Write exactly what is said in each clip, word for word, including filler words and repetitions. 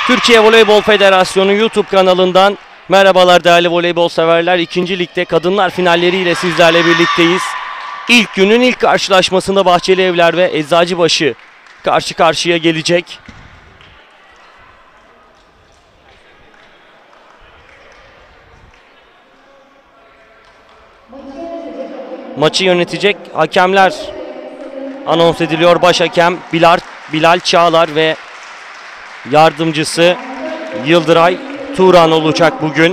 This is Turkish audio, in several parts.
Türkiye Voleybol Federasyonu YouTube kanalından merhabalar değerli voleybol severler. İkinci ligde kadınlar finalleriyle sizlerle birlikteyiz. İlk günün ilk karşılaşmasında Bahçelievler ve Eczacıbaşı karşı karşıya gelecek. Maçı yönetecek hakemler anons ediliyor. Baş hakem Bilal, Bilal Çağlar ve yardımcısı Yıldıray Turan olacak bugün.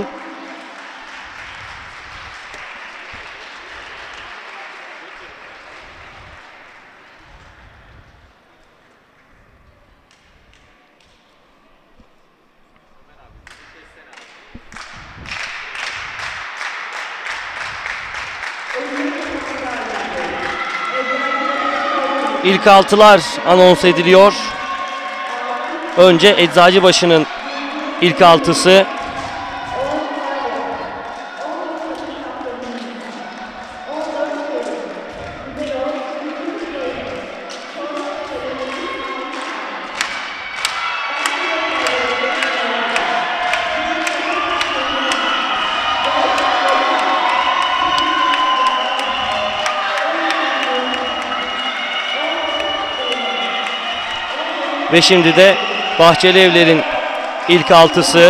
İlk altılar anons ediliyor. Önce Eczacıbaşı'nın ilk altısı. Ve şimdi de Bahçelievler'in ilk altısı.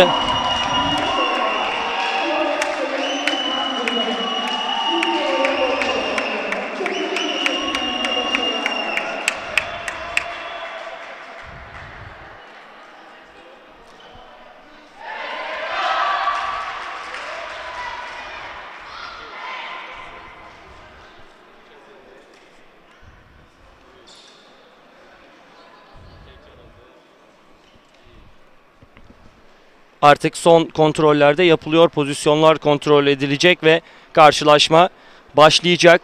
Artık son kontrollerde yapılıyor. Pozisyonlar kontrol edilecek ve karşılaşma başlayacak.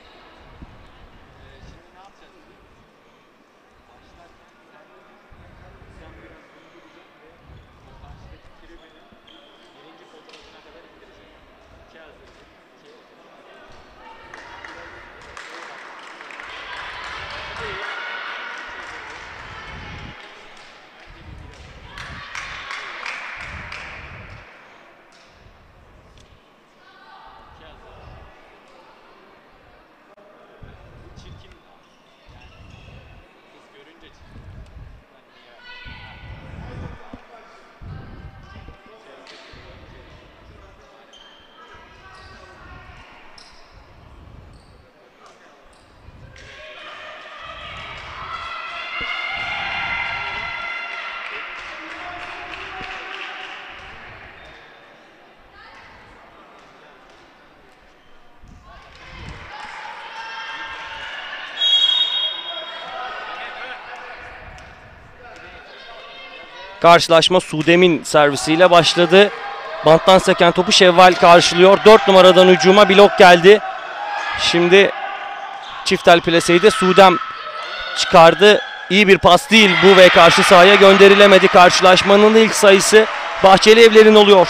Karşılaşma Sudem'in servisiyle başladı. Banttan seken topu Şevval karşılıyor. dört numaradan hücuma blok geldi. Şimdi çiftel plaseyi de Sudem çıkardı. İyi bir pas değil bu ve karşı sahaya gönderilemedi. Karşılaşmanın ilk sayısı Bahçelievler'in oluyor.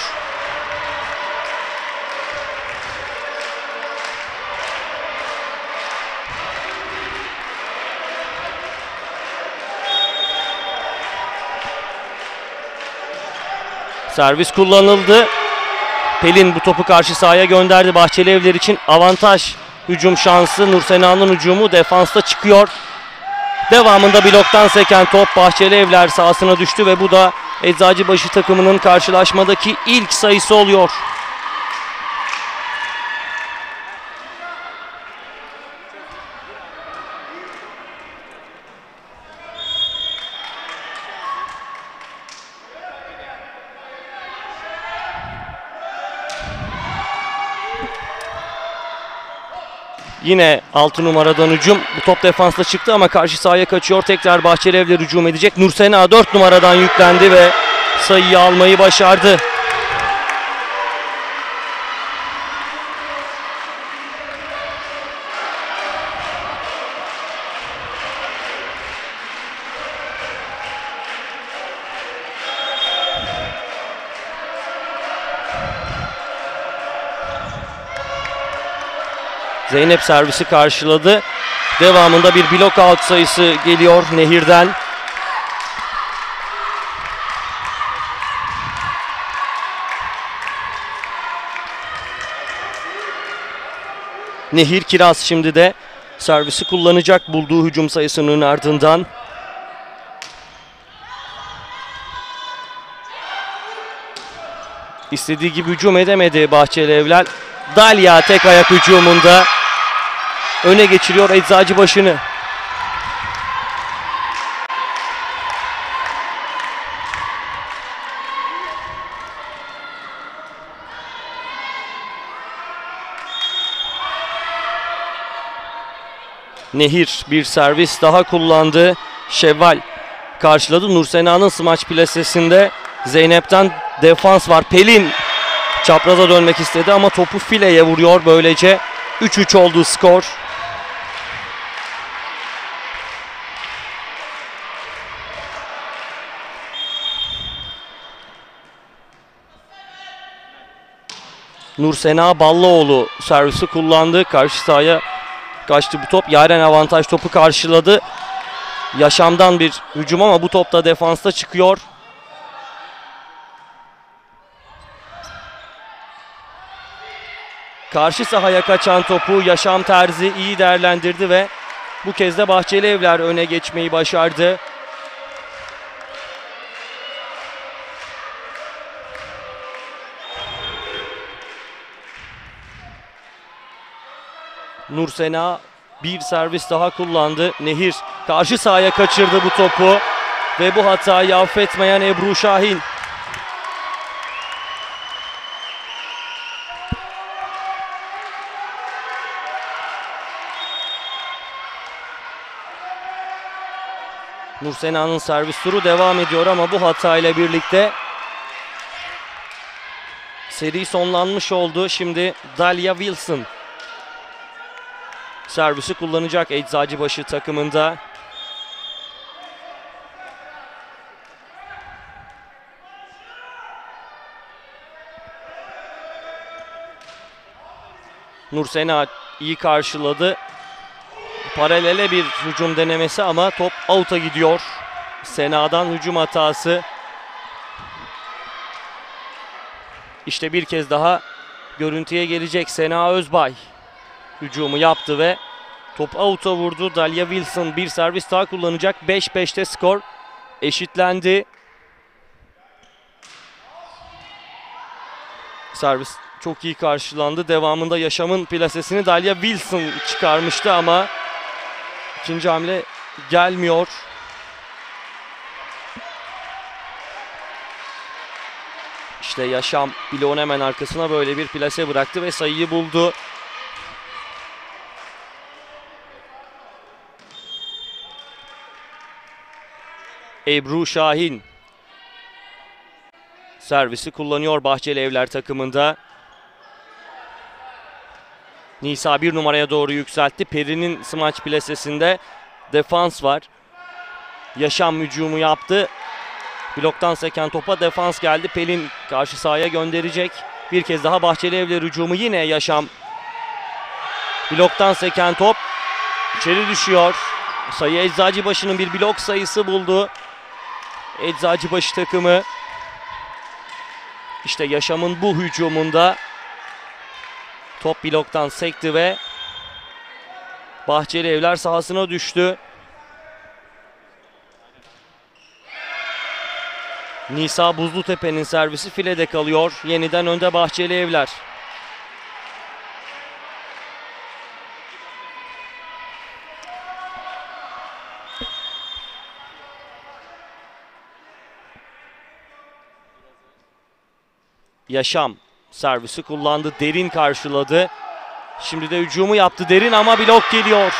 Servis kullanıldı. Pelin bu topu karşı sahaya gönderdi. Bahçelievler için avantaj hücum şansı. Nursena'nın hücumu defansta çıkıyor. Devamında bloktan seken top Bahçelievler sahasına düştü ve bu da Eczacıbaşı takımının karşılaşmadaki ilk sayısı oluyor. Yine altı numaradan hücum. Bu top defansta çıktı ama karşı sahaya kaçıyor. Tekrar Bahçelievler hücum edecek. Nursena dört numaradan yüklendi ve sayıyı almayı başardı. Zeynep servisi karşıladı. Devamında bir blok out sayısı geliyor Nehir'den. Nehir Kiraz şimdi de servisi kullanacak bulduğu hücum sayısının ardından. İstediği gibi hücum edemedi Bahçelievler. Dalya tek ayak hücumunda öne geçiriyor Eczacıbaşı'nı. Nehir bir servis daha kullandı. Şevval karşıladı. Nursena'nın smaç plasesinde Zeynep'ten defans var. Pelin çapraza dönmek istedi ama topu fileye vuruyor. Böylece üç üç oldu skor. Nursena Ballıoğlu servisi kullandı. Karşı sahaya kaçtı bu top. Yaren avantaj topu karşıladı. Yaşam'dan bir hücum ama bu top da defansta çıkıyor. Karşı sahaya kaçan topu Yaşam Terzi iyi değerlendirdi ve bu kez de Bahçelievler öne geçmeyi başardı. Nursena bir servis daha kullandı. Nehir karşı sahaya kaçırdı bu topu ve bu hatayı affetmeyen Ebru Şahin. Nursena'nın servis turu devam ediyor ama bu hatayla birlikte seri sonlanmış oldu. Şimdi Dalya Wilson servisi kullanacak Eczacıbaşı takımında. Nursena iyi karşıladı. Paralele bir hücum denemesi ama top out'a gidiyor. Sena'dan hücum hatası. İşte bir kez daha görüntüye gelecek. Sena Özbay hücumu yaptı ve top out'a vurdu. Dalya Wilson bir servis daha kullanacak. beş beşte skor eşitlendi. Servis çok iyi karşılandı. Devamında Yaşam'ın plasesini Dalya Wilson çıkarmıştı ama ikinci hamle gelmiyor. İşte Yaşam bloğun hemen arkasına böyle bir plase bıraktı ve sayıyı buldu. Ebru Şahin servisi kullanıyor Bahçelievler takımında. Nisa bir numaraya doğru yükseltti. Peri'nin smaç plasesinde defans var. Yaşam hücumu yaptı. Bloktan seken topa defans geldi. Pelin karşı sahaya gönderecek. Bir kez daha Bahçelievler hücumu, yine Yaşam. Bloktan seken top içeri düşüyor. Sayı Eczacıbaşı'nın bir blok sayısı buldu. Eczacıbaşı takımı. İşte Yaşam'ın bu hücumunda top bloktan sekti ve Bahçelievler sahasına düştü. Nisa Buzlutepe'nin servisi filede kalıyor. Yeniden önde Bahçelievler. Yaşam servisi kullandı. Derin karşıladı. Şimdi de hücumu yaptı Derin ama blok geliyor.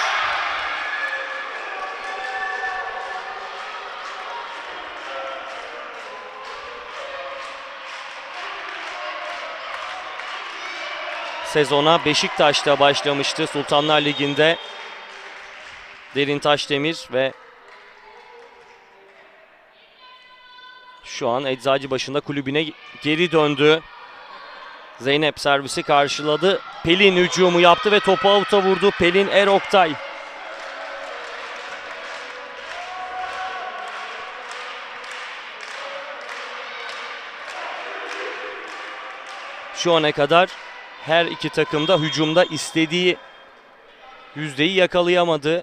Sezona Beşiktaş'ta başlamıştı Sultanlar Ligi'nde. Derin Taşdemir ve şu an Eczacıbaşı'nda kulübüne geri döndü. Zeynep servisi karşıladı. Pelin hücumu yaptı ve topu out'a vurdu. Pelin Eroktay. Şu ana kadar her iki takım da hücumda istediği Yüzdeyi yakalayamadı.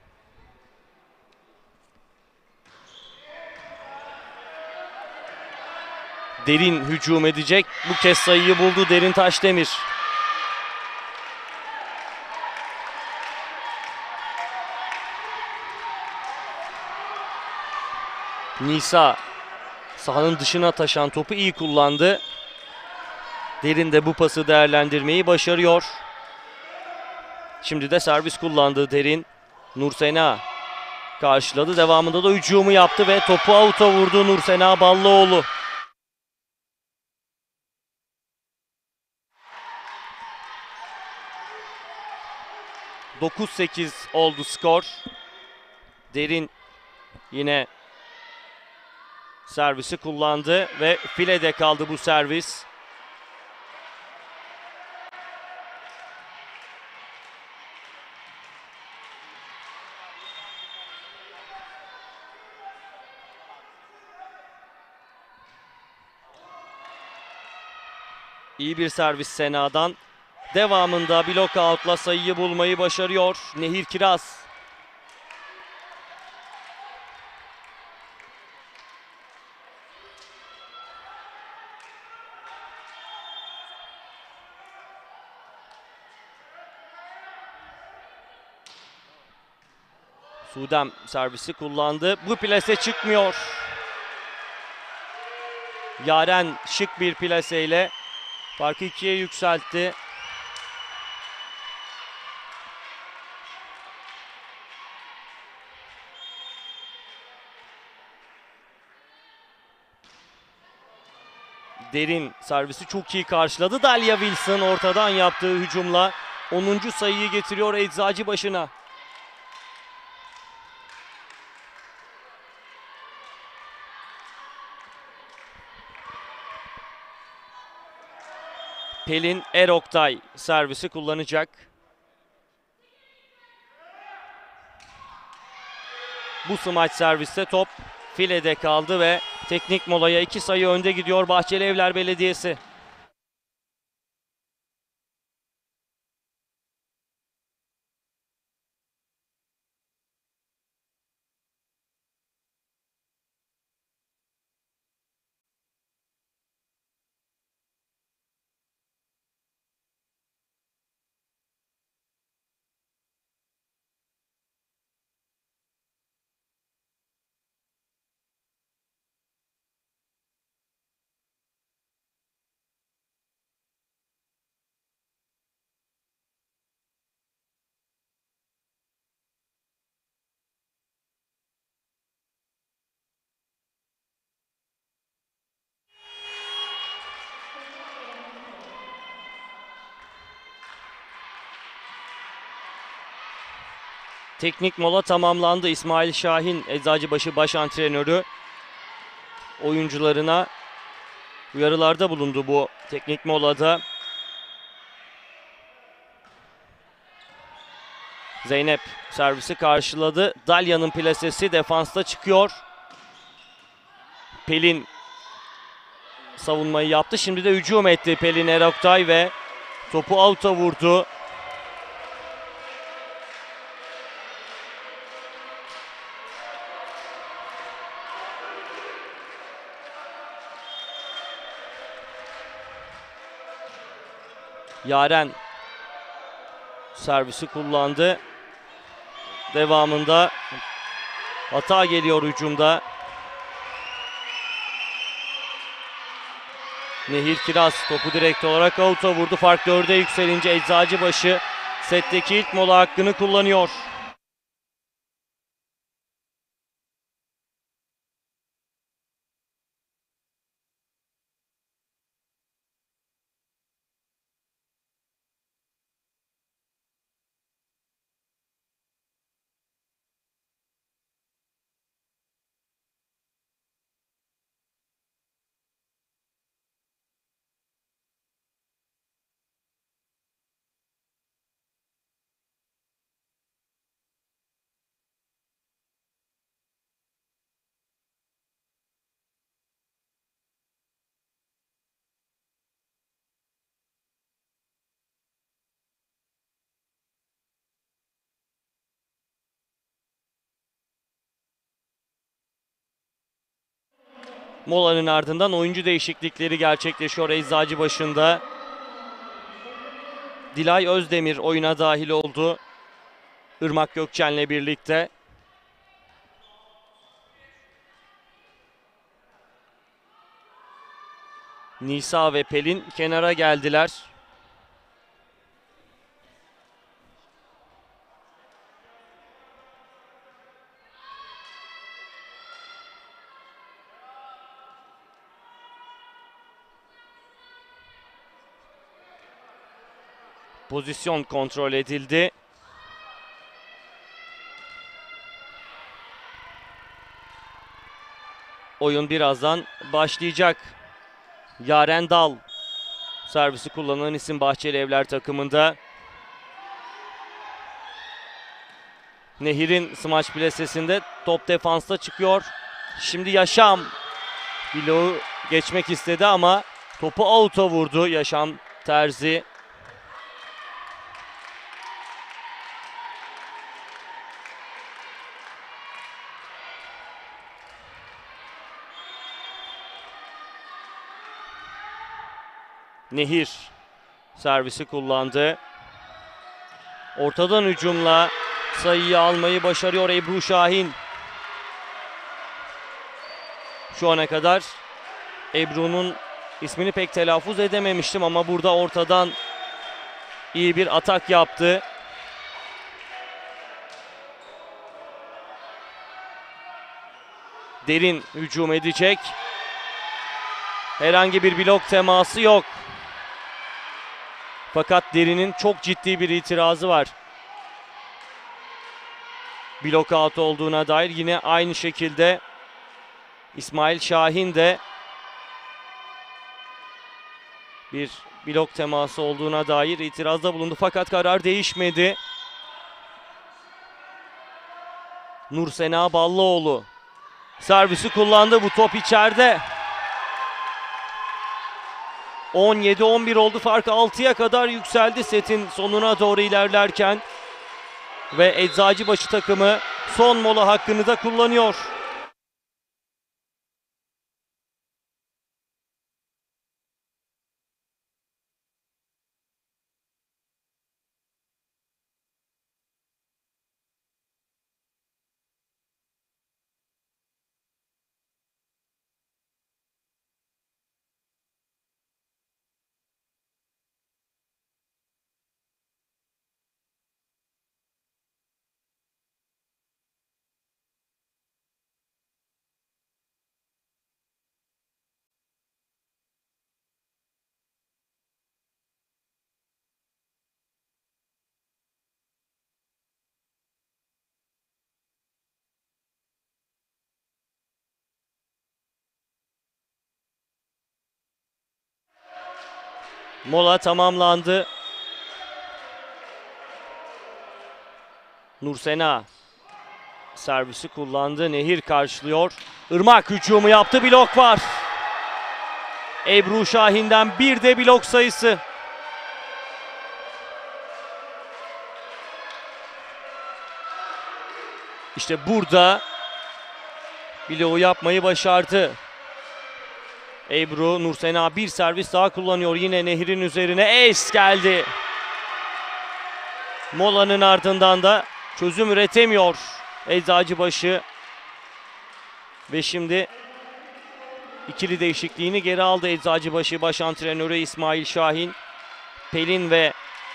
Derin hücum edecek. Bu kez sayıyı buldu Derin Taşdemir. Nisa sahanın dışına taşan topu iyi kullandı. Derin de bu pası değerlendirmeyi başarıyor. Şimdi de servis kullandı Derin. Nursena karşıladı. Devamında da hücumu yaptı ve topu avuta vurdu Nursena Ballıoğlu. dokuz sekiz oldu skor. Derin yine servisi kullandı ve filede kaldı bu servis. İyi bir servis Sena'dan. Devamında blok out'la sayıyı bulmayı başarıyor Nehir Kiraz. Sudem servisi kullandı. Bu plase çıkmıyor. Yaren şık bir plaseyle farkı ikiye yükseltti. Derin servisi çok iyi karşıladı. Dalia Wilson ortadan yaptığı hücumla onuncu sayıyı getiriyor Eczacıbaşı'na. Pelin Eroktay servisi kullanacak. Bu smaç serviste top filede kaldı ve teknik molaya iki sayı önde gidiyor Bahçelievler Belediyesi. Teknik mola tamamlandı. İsmail Şahin, Eczacıbaşı baş antrenörü, oyuncularına uyarılarda bulundu bu teknik molada. Zeynep servisi karşıladı. Dalya'nın plasesi defansta çıkıyor. Pelin savunmayı yaptı. Şimdi de hücum etti Pelin Eroktay ve topu out'a vurdu. Yaren servisi kullandı. Devamında hata geliyor hücumda. Nehir Kiraz topu direkt olarak out'a vurdu. Fark dörde yükselince Eczacıbaşı setteki ilk mola hakkını kullanıyor. Molanın ardından oyuncu değişiklikleri gerçekleşiyor Eczacıbaşı'nda. Dilay Özdemir oyuna dahil oldu Irmak Gökçen'le birlikte. Nisa ve Pelin kenara geldiler. Pozisyon kontrol edildi. Oyun birazdan başlayacak. Yaren Dal servisi kullanan isim Bahçelievler takımında. Nehir'in smaç plasesinde top defansta çıkıyor. Şimdi Yaşam bloğu geçmek istedi ama topu out'a vurdu Yaşam Terzi. Nehir servisi kullandı. Ortadan hücumla sayıyı almayı başarıyor Ebru Şahin. Şu ana kadar Ebru'nun ismini pek telaffuz edememiştim ama burada ortadan iyi bir atak yaptı. Derin hücum edecek. Herhangi bir blok teması yok. Fakat Derin'in çok ciddi bir itirazı var. Blok out olduğuna dair yine aynı şekilde İsmail Şahin de bir blok teması olduğuna dair itirazda bulundu. Fakat karar değişmedi. Nursena Ballıoğlu servisi kullandı. Bu top içeride. on yedi on bir oldu. Fark altıya kadar yükseldi setin sonuna doğru ilerlerken. Ve Eczacıbaşı takımı son mola hakkını da kullanıyor. Mola tamamlandı. Nursena servisi kullandı. Nehir karşılıyor. Irmak hücumu yaptı. Blok var. Ebru Şahin'den bir de blok sayısı. İşte burada bloğu yapmayı başardı. Ebru, Nursena bir servis daha kullanıyor. Yine Nehir'in üzerine ace geldi. Molanın ardından da çözüm üretemiyor Eczacıbaşı. Ve şimdi ikili değişikliğini geri aldı Eczacıbaşı baş antrenörü İsmail Şahin. Pelin ve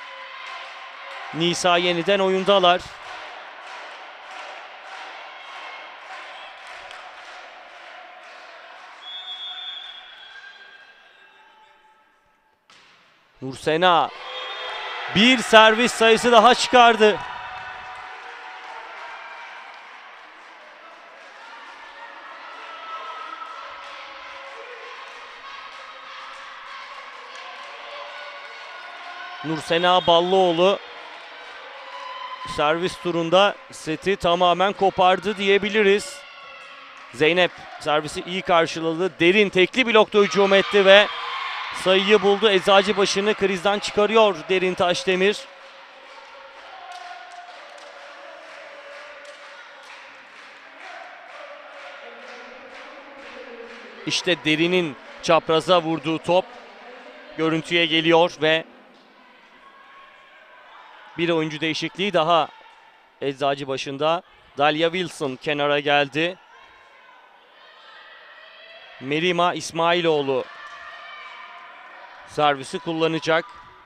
Nisa yeniden oyundalar. Nursena bir servis sayısı daha çıkardı. Nursena Ballıoğlu servis turunda seti tamamen kopardı diyebiliriz. Zeynep servisi iyi karşıladı. Derin tekli blokta hücum etti ve sayıyı buldu. Eczacıbaşı'nı krizden çıkarıyor Derin Taşdemir. İşte Derin'in çapraza vurduğu top görüntüye geliyor ve bir oyuncu değişikliği daha Eczacıbaşı'nda. Dalia Wilson kenara geldi. Merima İsmailoğlu servisi kullanacak.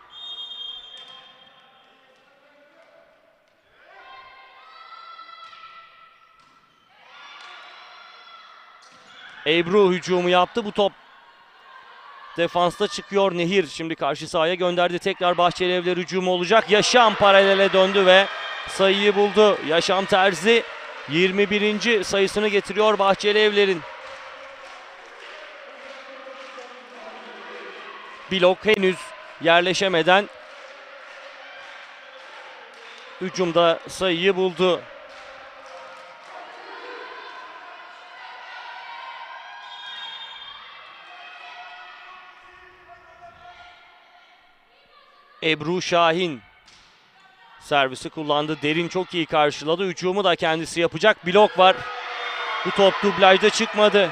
Ebru hücumu yaptı. Bu top defansta çıkıyor. Nehir şimdi karşı sahaya gönderdi. Tekrar Bahçelievler hücumu olacak. Yaşam paralele döndü ve sayıyı buldu. Yaşam Terzi yirmi birinci sayısını getiriyor Bahçelievler'in. Blok henüz yerleşemeden hücumda sayıyı buldu. Ebru Şahin servisi kullandı. Derin çok iyi karşıladı. Hücumu da kendisi yapacak. Blok var. Bu top dublajda çıkmadı.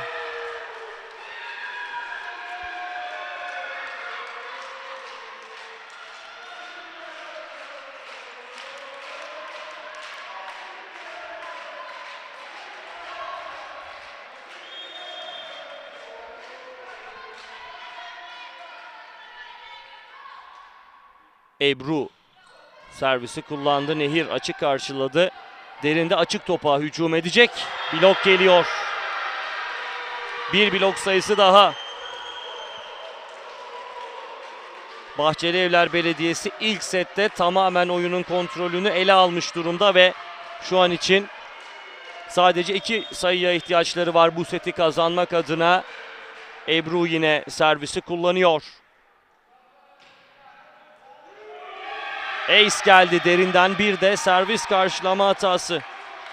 Ebru servisi kullandı. Nehir açık karşıladı. Derinde açık topa hücum edecek. Blok geliyor. Bir blok sayısı daha. Bahçelievler Belediyesi ilk sette tamamen oyunun kontrolünü ele almış durumda ve şu an için sadece iki sayıya ihtiyaçları var bu seti kazanmak adına. Ebru yine servisi kullanıyor. Ace geldi Derin'den, bir de servis karşılama hatası.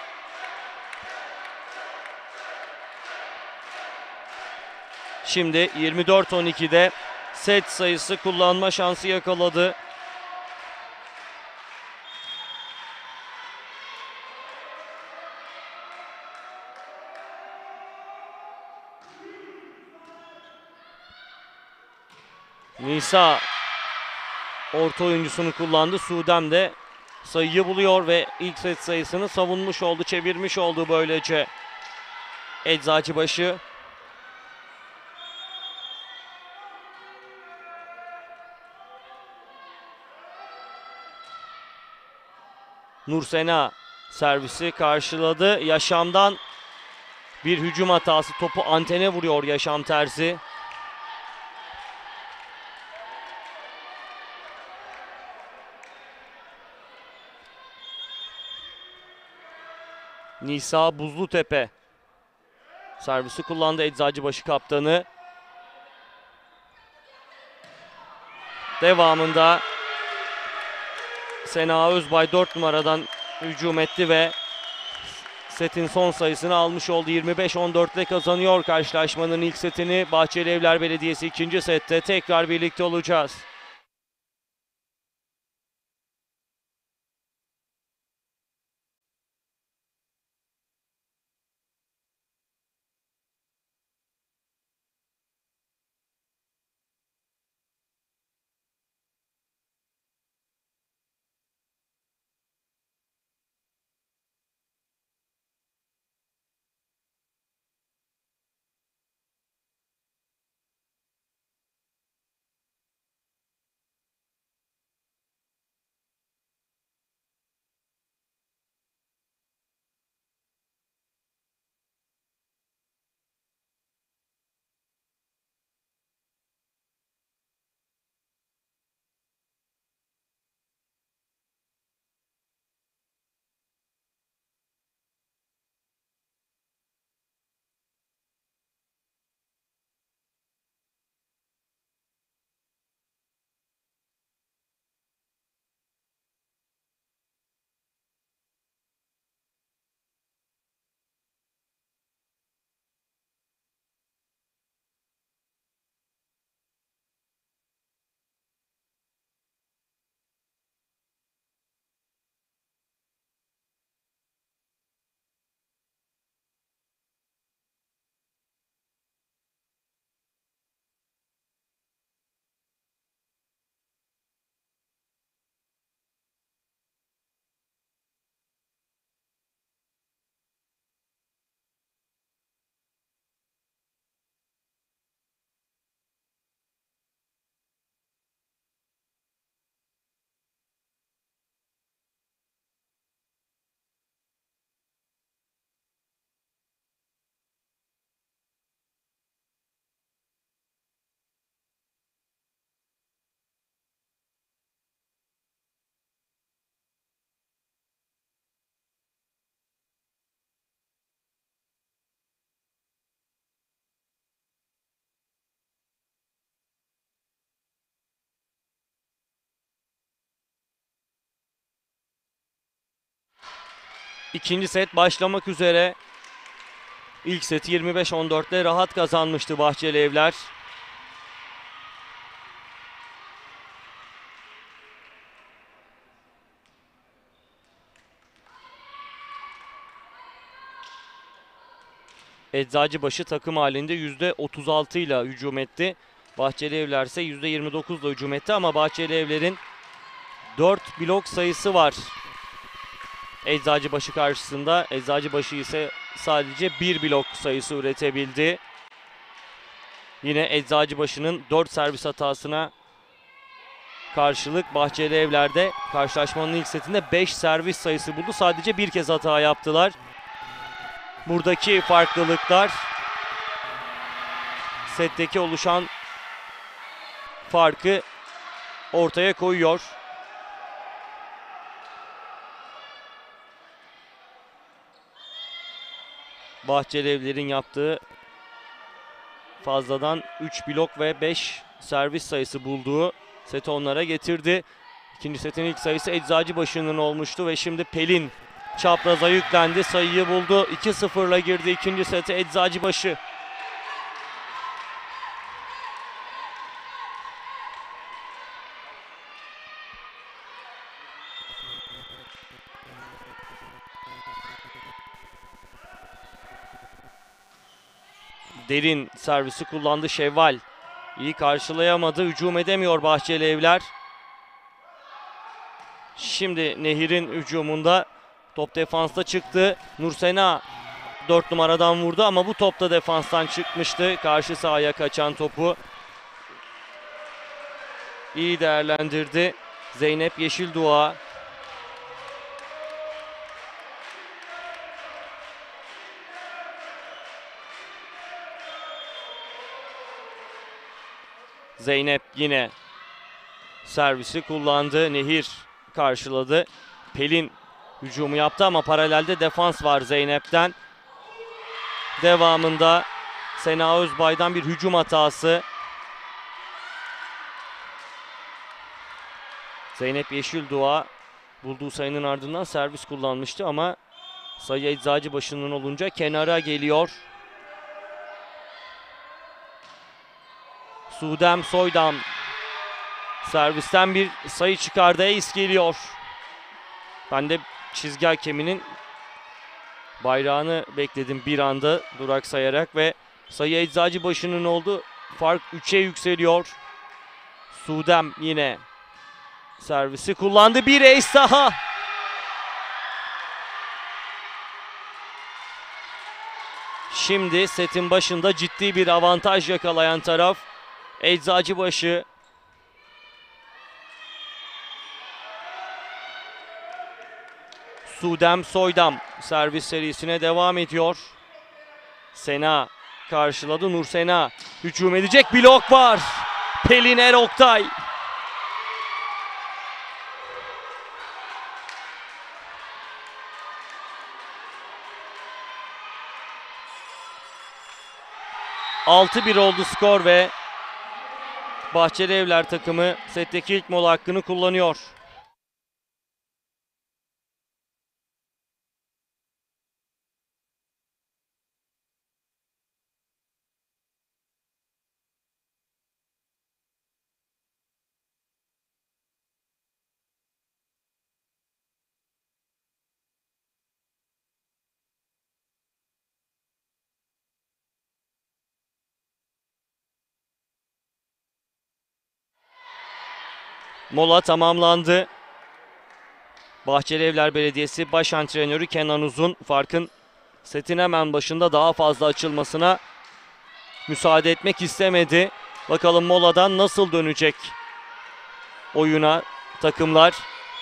Şimdi yirmi dört on iki'de set sayısı kullanma şansı yakaladı. Nisa orta oyuncusunu kullandı. Sudem de sayıyı buluyor ve ilk set sayısını savunmuş oldu, çevirmiş oldu böylece Eczacıbaşı. Nursena servisi karşıladı. Yaşam'dan bir hücum hatası. Topu antene vuruyor Yaşam Terzi. Nisa Buzlutepe servisi kullandı Eczacıbaşı kaptanı. Devamında Sena Özbay dört numaradan hücum etti ve setin son sayısını almış oldu. yirmi beş on dört'te kazanıyor karşılaşmanın ilk setini. Bahçelievler Belediyesi ikinci sette tekrar birlikte olacağız. İkinci set başlamak üzere. İlk seti yirmi beş on dörtle rahat kazanmıştı Bahçelievler. Eczacıbaşı takım halinde yüzde otuz altı ile hücum etti. Bahçelievler ise yüzde yirmi dokuz ile hücum etti ama Bahçelievler'in dört blok sayısı var Eczacıbaşı karşısında. Eczacıbaşı ise sadece bir blok sayısı üretebildi. Yine Eczacıbaşı'nın dört servis hatasına karşılık Bahçelievler'de karşılaşmanın ilk setinde beş servis sayısı buldu. Sadece bir kez hata yaptılar. Buradaki farklılıklar setteki oluşan farkı ortaya koyuyor. Bahçelievler'in yaptığı fazladan üç blok ve beş servis sayısı bulduğu seti onlara getirdi. İkinci setin ilk sayısı Eczacıbaşı'nın olmuştu ve şimdi Pelin çapraza yüklendi. Sayıyı buldu. iki sıfırla girdi ikinci sete Eczacıbaşı. Derin servisi kullandı Şevval. İyi karşılayamadı. Hücum edemiyor Bahçelievler. Şimdi Nehir'in hücumunda top defansta çıktı. Nursena dört numaradan vurdu ama bu top da defanstan çıkmıştı. Karşı sahaya kaçan topu iyi değerlendirdi Zeynep Yeşildua. Zeynep yine servisi kullandı. Nehir karşıladı. Pelin hücumu yaptı ama paralelde defans var Zeynep'ten. Devamında Sena Özbay'dan bir hücum hatası. Zeynep Yeşildua bulduğu sayının ardından servis kullanmıştı ama sayı Eczacıbaşı'nın olunca kenara geliyor. Sudem Soydam servisten bir sayı çıkardı. Ace geliyor. Ben de çizgi hakeminin bayrağını bekledim bir anda duraksayarak ve sayı Eczacıbaşı'nın oldu. Fark üçe yükseliyor. Sudem yine servisi kullandı. Bir ace daha. Şimdi setin başında ciddi bir avantaj yakalayan taraf Eczacıbaşı. Sudem Soydam servis serisine devam ediyor. Sena karşıladı. Nursena hücum edecek. Blok var. Pelin Eroktay. altı bir oldu skor ve Bahçelievler takımı setteki ilk mola hakkını kullanıyor. Mola tamamlandı. Bahçelievler Belediyesi baş antrenörü Kenan Uzun farkın setin hemen başında daha fazla açılmasına müsaade etmek istemedi. Bakalım moladan nasıl dönecek oyuna takımlar.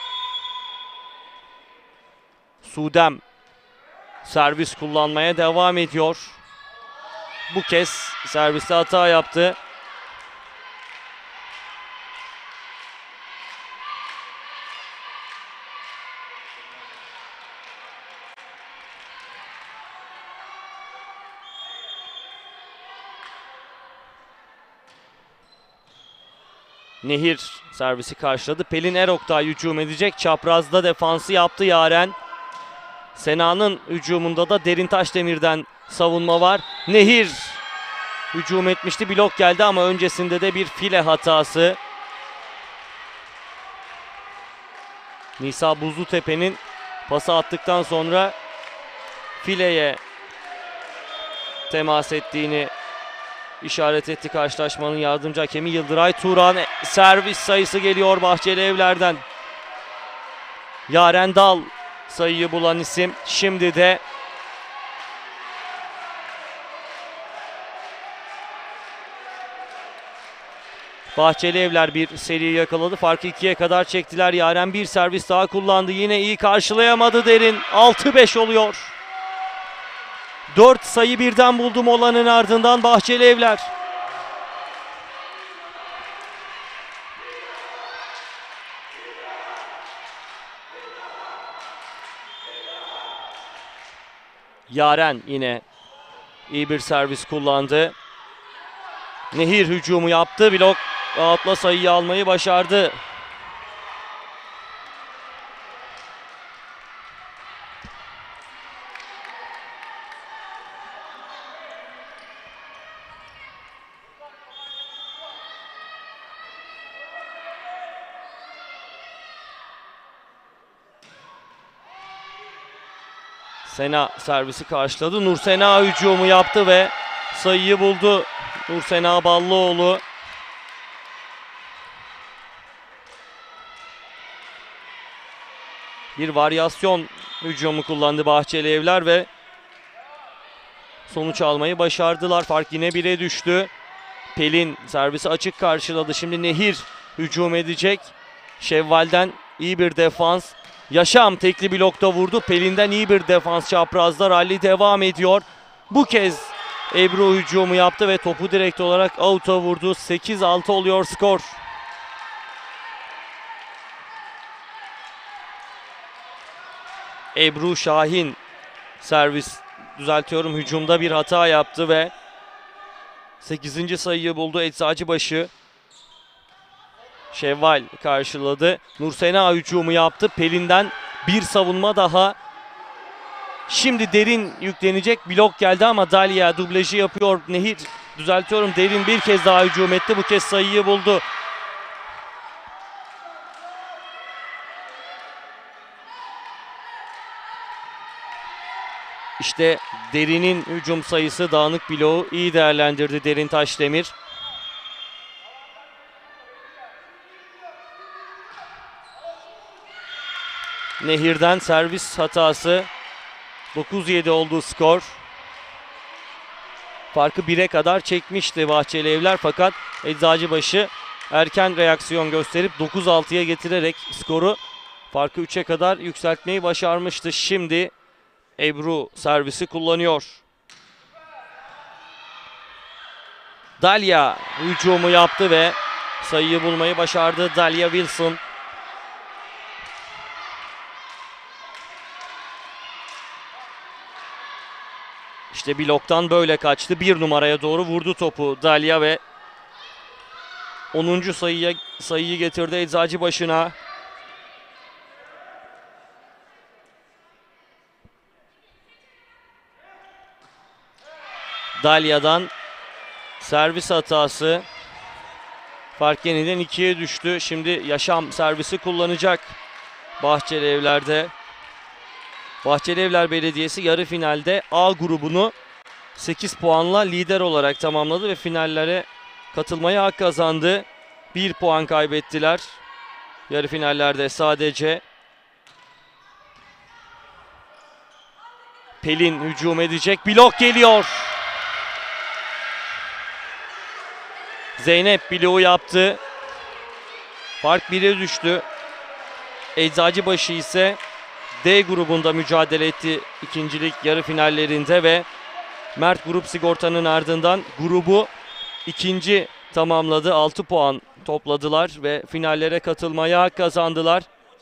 Sudem servis kullanmaya devam ediyor. Bu kez serviste hata yaptı. Nehir servisi karşıladı. Pelin Eroktay hücum edecek. Çaprazda defansı yaptı Yaren. Sena'nın hücumunda da Derin Taşdemir'den savunma var. Nehir hücum etmişti. Blok geldi ama öncesinde de bir file hatası. Nisa Buzlutepe'nin pası attıktan sonra fileye temas ettiğini işaret etti karşılaşmanın yardımcı hakemi Yıldıray Turan. Servis sayısı geliyor Bahçelievler'den. Yaren Dal sayıyı bulan isim. Şimdi de Bahçelievler bir seri yakaladı. Farkı ikiye kadar çektiler. Yaren bir servis daha kullandı. Yine iyi karşılayamadı Derin. altı beş oluyor. dört sayı birden buldu molanın ardından Bahçelievler. Yaren yine iyi bir servis kullandı. Nehir hücumu yaptı. Blok out'la sayıyı almayı başardı. Sena servisi karşıladı. Nursena hücumu yaptı ve sayıyı buldu. Nursena Ballıoğlu. Bir varyasyon hücumu kullandı Bahçelievler ve sonuç almayı başardılar. Fark yine bire düştü. Pelin servisi açık karşıladı. Şimdi Nehir hücum edecek. Şevval'den iyi bir defans. Yaşam tekli blokta vurdu. Pelin'den iyi bir defans çaprazda. Rally devam ediyor. Bu kez Ebru hücumu yaptı ve topu direkt olarak out'a vurdu. sekiz altı oluyor skor. Ebru Şahin servis düzeltiyorum hücumda bir hata yaptı ve sekizinci sayıyı buldu Eczacıbaşı. Şevval karşıladı. Nursena hücumu yaptı. Pelin'den bir savunma daha. Şimdi Derin yüklenecek. Blok geldi ama Dalia dublajı yapıyor. Nehir düzeltiyorum. Derin bir kez daha hücum etti. Bu kez sayıyı buldu. İşte Derin'in hücum sayısı, dağınık bloğu iyi değerlendirdi Derin Taşdemir. Nehir'den servis hatası. dokuz yedi oldu skor. Farkı bire kadar çekmişti Bahçelievler fakat Eczacıbaşı erken reaksiyon gösterip dokuz altıya getirerek skoru farkı üçe kadar yükseltmeyi başarmıştı. Şimdi Ebru servisi kullanıyor. Dalia hücumu yaptı ve sayıyı bulmayı başardı. Dalia Wilson. İşte bloktan böyle kaçtı. Bir numaraya doğru vurdu topu Dalia ve onuncu sayıya sayıyı getirdi Eczacıbaşı'na. Dalia'dan servis hatası. Fark yeniden ikiye düştü. Şimdi Yaşam servisi kullanacak Bahçelievler'de. Bahçelievler Belediyesi yarı finalde A grubunu sekiz puanla lider olarak tamamladı ve finallere katılmaya hak kazandı. bir puan kaybettiler yarı finallerde sadece. Pelin hücum edecek. Blok geliyor. Zeynep bloğu yaptı. Fark bire düştü. Eczacıbaşı ise D grubunda mücadele etti ikincilik yarı finallerinde ve Mert Grup Sigorta'nın ardından grubu ikinci tamamladı. altı puan topladılar ve finallere katılmaya hak kazandılar.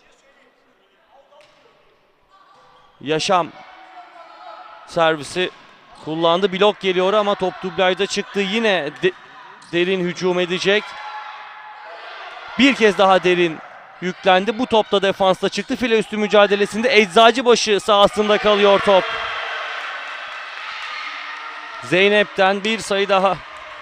Yaşam servisi kullandı. Blok geliyor ama top dublajda çıktı. Yine de, Derin hücum edecek. Bir kez daha Derin yüklendi. Bu top da defansta çıktı. File üstü mücadelesinde Eczacıbaşı sahasında kalıyor top. Zeynep'ten bir sayı daha.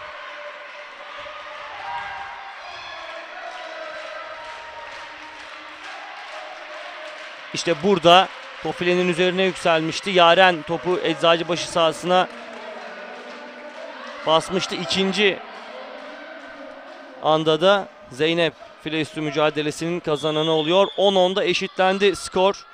İşte burada top filenin üzerine yükselmişti. Yaren topu Eczacıbaşı sahasına basmıştı. İkinci anda da Zeynep file üstü mücadelesinin kazananı oluyor. on onda eşitlendi skor.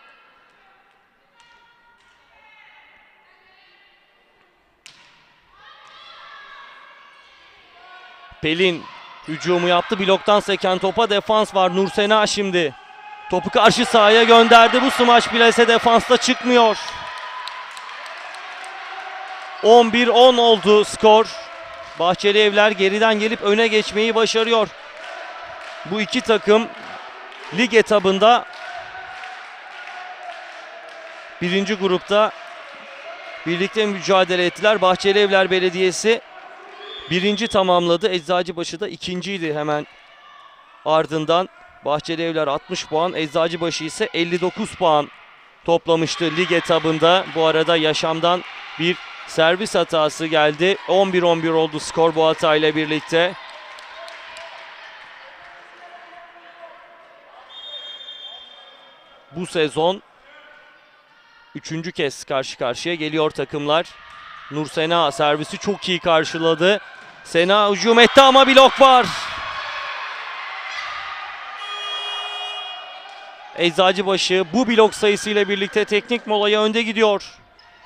Pelin hücumu yaptı. Bloktan seken topa defans var. Nursena şimdi topu karşı sahaya gönderdi. Bu smaç plase defansta çıkmıyor. on bir on oldu skor. Bahçelievler geriden gelip öne geçmeyi başarıyor. Bu iki takım lig etabında birinci grupta birlikte mücadele ettiler. Bahçelievler Belediyesi birinci tamamladı. Eczacıbaşı da ikinciydi hemen ardından. Bahçelievler altmış puan, Eczacıbaşı ise elli dokuz puan toplamıştı lig etabında. Bu arada Yaşam'dan bir servis hatası geldi. on bir on bir oldu skor bu hatayla birlikte. Bu sezon üçüncü kez karşı karşıya geliyor takımlar. Nursena servisi çok iyi karşıladı. Sena hücum etti ama blok var. Eczacıbaşı bu blok sayısıyla birlikte teknik molaya önde gidiyor.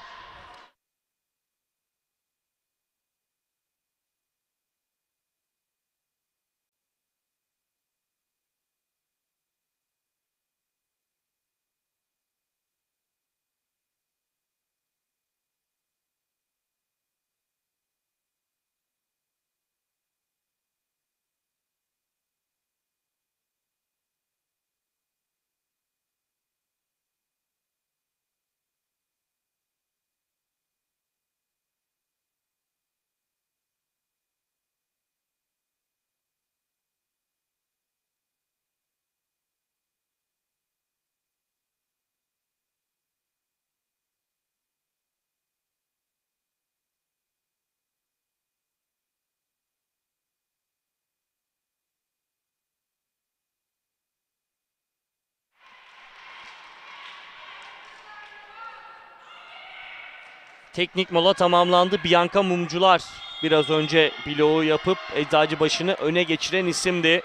Teknik mola tamamlandı. Bianca Mumcular biraz önce bloğu yapıp Eczacıbaşı'nı öne geçiren isimdi.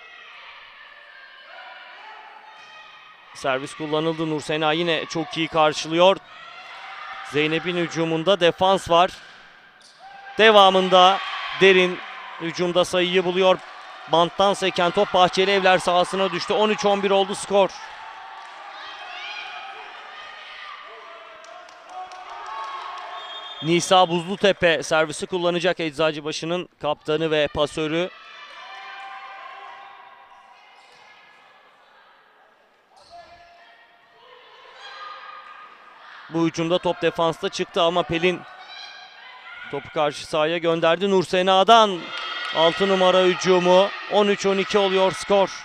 Servis kullanıldı. Nursena yine çok iyi karşılıyor. Zeynep'in hücumunda defans var. Devamında Derin hücumda sayıyı buluyor. Banttan seken top Bahçelievler sahasına düştü. on üç on bir oldu skor. Nisa Buzlutepe servisi kullanacak, Eczacıbaşı'nın kaptanı ve pasörü. Bu hücumda top defansta çıktı ama Pelin topu karşı sahaya gönderdi. Nursena'dan altı numara hücumu. on üç on iki oluyor skor.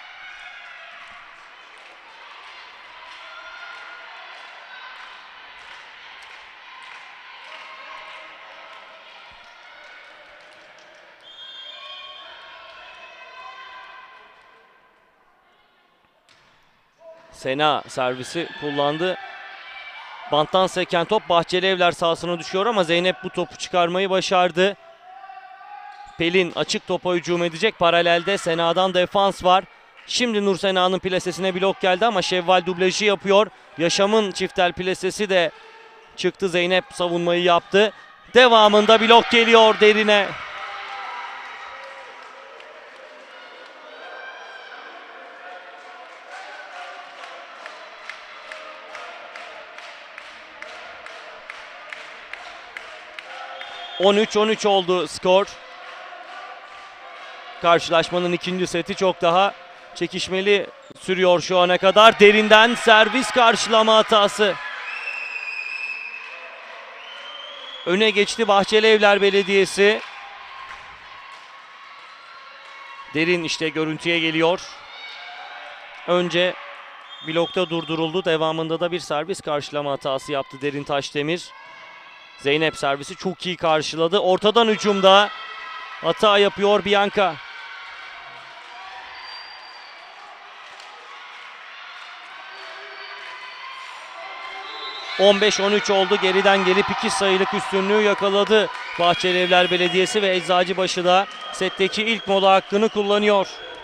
Sena servisi kullandı. Banttan seken top Bahçelievler sahasına düşüyor ama Zeynep bu topu çıkarmayı başardı. Pelin açık topa hücum edecek. Paralelde Sena'dan defans var. Şimdi Nursena'nın plasesine blok geldi ama Şevval dublajı yapıyor. Yaşam'ın çiftel plasesi de çıktı. Zeynep savunmayı yaptı. Devamında blok geliyor Derin'e. on üç on üç oldu skor. Karşılaşmanın ikinci seti çok daha çekişmeli sürüyor şu ana kadar. Derinden servis karşılama hatası. Öne geçti Bahçelievler Belediyesi. Derin işte görüntüye geliyor. önce blokta durduruldu. Devamında da bir servis karşılama hatası yaptı Derin Taşdemir. Zeynep servisi çok iyi karşıladı. Ortadan hücumda hata yapıyor Bianca. on beş on üç oldu. Geriden gelip iki sayılık üstünlüğü yakaladı Bahçelievler Belediyesi ve Eczacıbaşı da setteki ilk mola hakkını kullanıyor.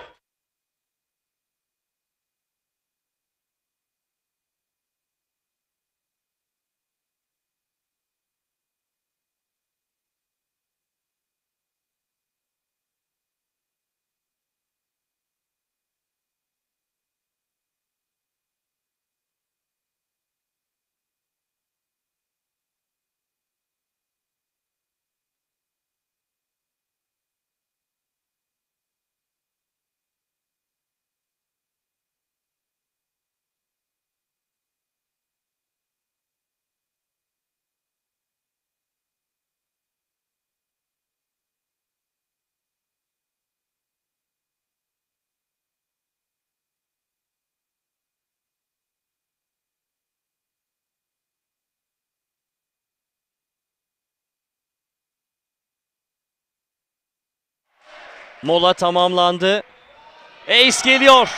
Mola tamamlandı. Ace geliyor.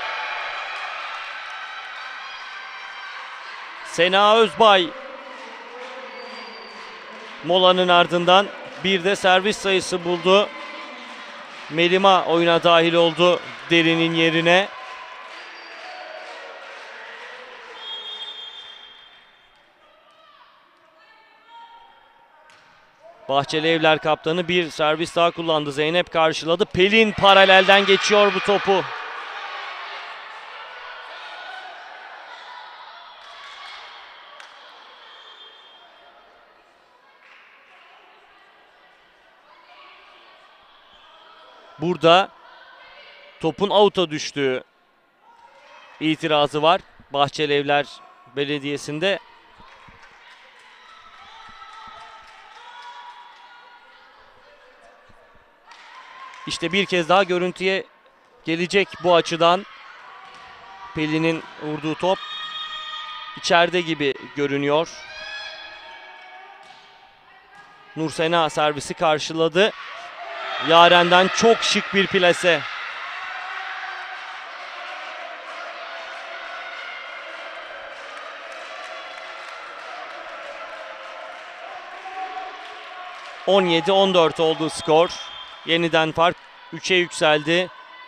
Sena Özbay. Molanın ardından bir de servis sayısı buldu. Melima oyuna dahil oldu Derin'in yerine. Bahçelievler kaptanı bir servis daha kullandı. Zeynep karşıladı. Pelin paralelden geçiyor bu topu. Burada topun out'a düştüğü itirazı var Bahçelievler Belediyesi'nde. İşte bir kez daha görüntüye gelecek bu açıdan. Pelin'in vurduğu top içeride gibi görünüyor. Nursena servisi karşıladı. Yaren'den çok şık bir plase. on yedi on dört oldu skor. Yeniden fark üçe yükseldi.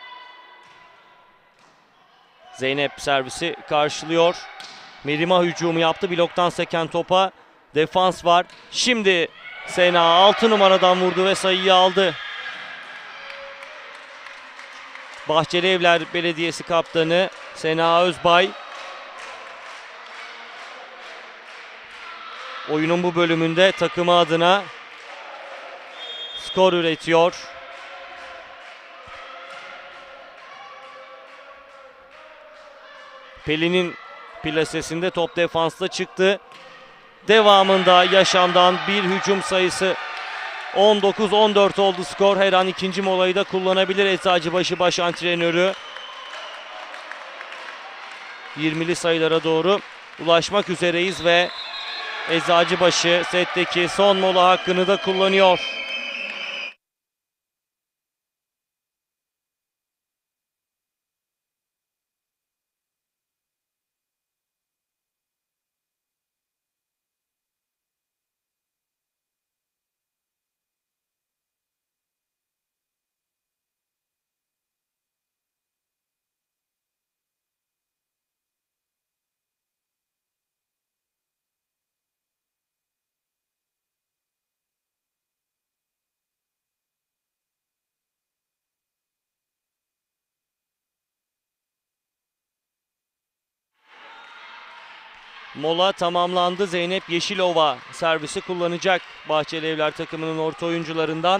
Zeynep servisi karşılıyor. Melima hücumu yaptı. Bloktan seken topa defans var. Şimdi Sena altı numaradan vurdu ve sayıyı aldı. Bahçelievler Belediyesi kaptanı Sena Özbay oyunun bu bölümünde takımı adına skor üretiyor. Pelin'in plasesinde top defansta çıktı. Devamında yaşamdan bir hücum sayısı. on dokuz on dört oldu skor. Her an ikinci molayı da kullanabilir Eczacıbaşı baş antrenörü. yirmili sayılara doğru ulaşmak üzereyiz ve Eczacıbaşı setteki son mola hakkını da kullanıyor. Mola tamamlandı. Zeynep Yeşilova servisi kullanacak Bahçelievler takımının orta oyuncularından.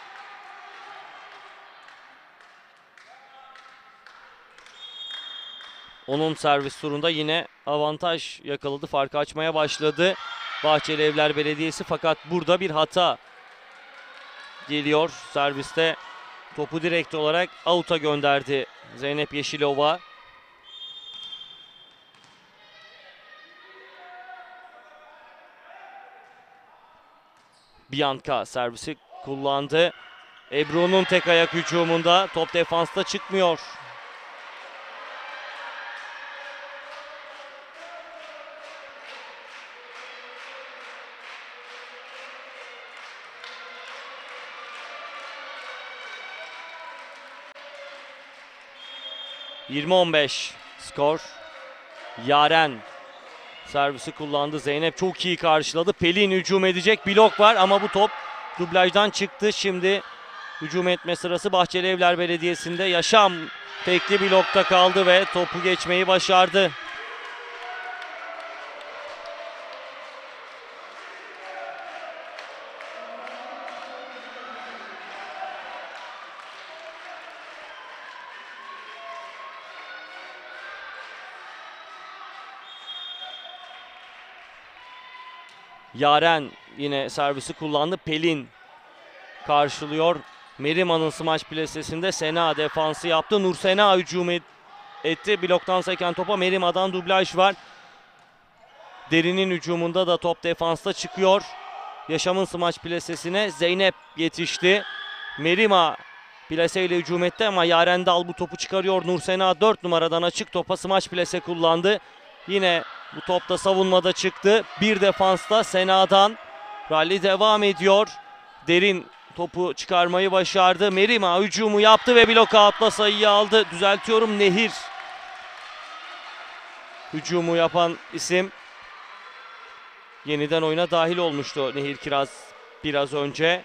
Onun servis turunda yine avantaj yakaladı. Farkı açmaya başladı Bahçelievler Belediyesi, fakat burada bir hata geliyor. Serviste topu direkt olarak out'a gönderdi Zeynep Yeşilova. Bianca servisi kullandı. Ebru'nun tek ayak hücumunda top defansta çıkmıyor. yirmi on beş skor. Yaren servisi kullandı. Zeynep çok iyi karşıladı. Pelin hücum edecek. Blok var ama bu top dublajdan çıktı. Şimdi hücum etme sırası Bahçelievler Belediyesi'nde. Yaşam tekli blokta kaldı ve topu geçmeyi başardı. Yaren yine servisi kullandı. Pelin karşılıyor. Merima'nın smaç plasesinde Sena defansı yaptı. Nursena hücum et, etti. Bloktan seken topa Merima'dan dublaj var. Derin'in hücumunda da top defansta çıkıyor. Yaşam'ın smaç plasesine Zeynep yetişti. Merima plaseyle hücum etti ama Yaren Dal bu topu çıkarıyor. Nursena dört numaradan açık topa smaç plase kullandı. Yine bu top da savunmada çıktı. Bir defansta Sena'dan. Rally devam ediyor. Derin topu çıkarmayı başardı. Merima hücumu yaptı ve blok out'la sayıyı aldı. Düzeltiyorum, Nehir hücumu yapan isim. Yeniden oyuna dahil olmuştu Nehir Kiraz biraz önce.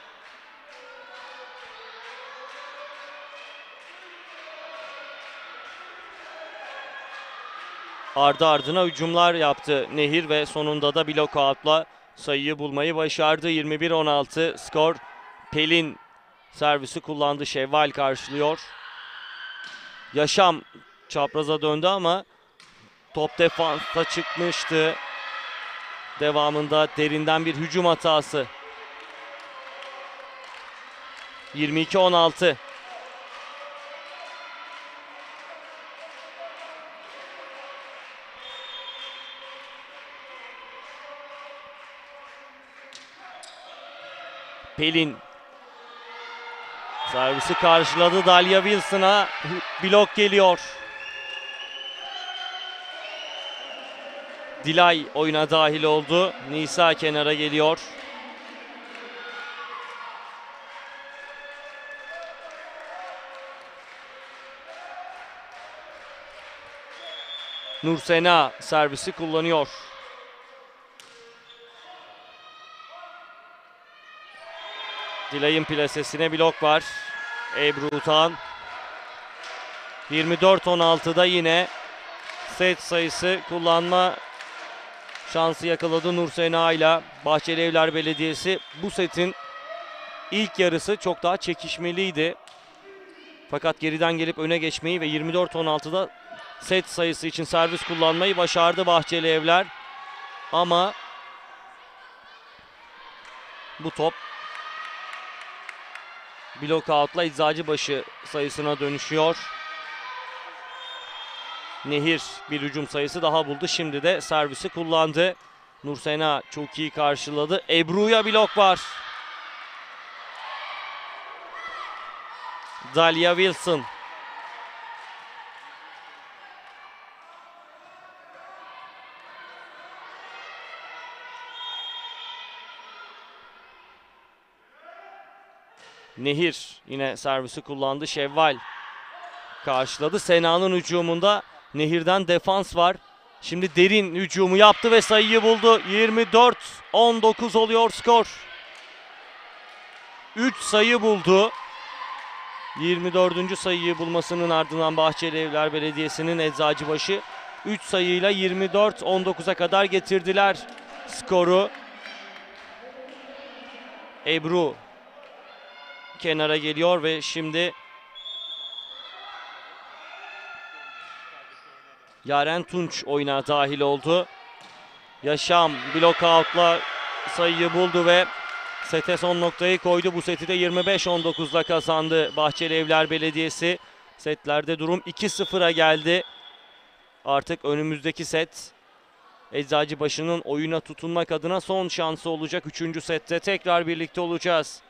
Ardı ardına hücumlar yaptı Nehir ve sonunda da blok out'la sayıyı bulmayı başardı. yirmi bir on altı skor. Pelin servisi kullandı. Şevval karşılıyor. Yaşam çapraza döndü ama top defansta çıkmıştı. Devamında Derin'den bir hücum hatası. yirmi iki on altı. Pelin servisi karşıladı. Dalia Wilson'a blok geliyor. Dilay oyuna dahil oldu. Nisa kenara geliyor. Nursena servisi kullanıyor. Dilay'ın plasesine blok var. Ebru Utan. yirmi dört on altıda yine set sayısı kullanma şansı yakaladı Nursena ile Bahçelievler Belediyesi. Bu setin ilk yarısı çok daha çekişmeliydi. Fakat geriden gelip öne geçmeyi ve yirmi dört on altıda set sayısı için servis kullanmayı başardı Bahçelievler. Ama bu top blok out'la Eczacıbaşı sayısına dönüşüyor. Nehir bir hücum sayısı daha buldu. Şimdi de servisi kullandı. Nursena çok iyi karşıladı. Ebru'ya blok var. Dalia Wilson. Nehir yine servisi kullandı. Şevval karşıladı. Sena'nın hücumunda Nehir'den defans var. Şimdi Derin hücumu yaptı ve sayıyı buldu. yirmi dört on dokuz oluyor skor. üç sayı buldu. yirmi dördüncü sayıyı bulmasının ardından Bahçelievler Belediyesi'nin Eczacıbaşı üç sayıyla yirmi dört on dokuza kadar getirdiler skoru. Ebru kenara geliyor ve şimdi Yaren Tunç oyuna dahil oldu. Yaşam blok out'la sayıyı buldu ve sete son noktayı koydu. Bu seti de yirmi beş on dokuzla kazandı Bahçelievler Belediyesi. Setlerde durum iki sıfıra geldi. Artık önümüzdeki set Eczacıbaşı'nın oyuna tutunmak adına son şansı olacak. Üçüncü sette tekrar birlikte olacağız.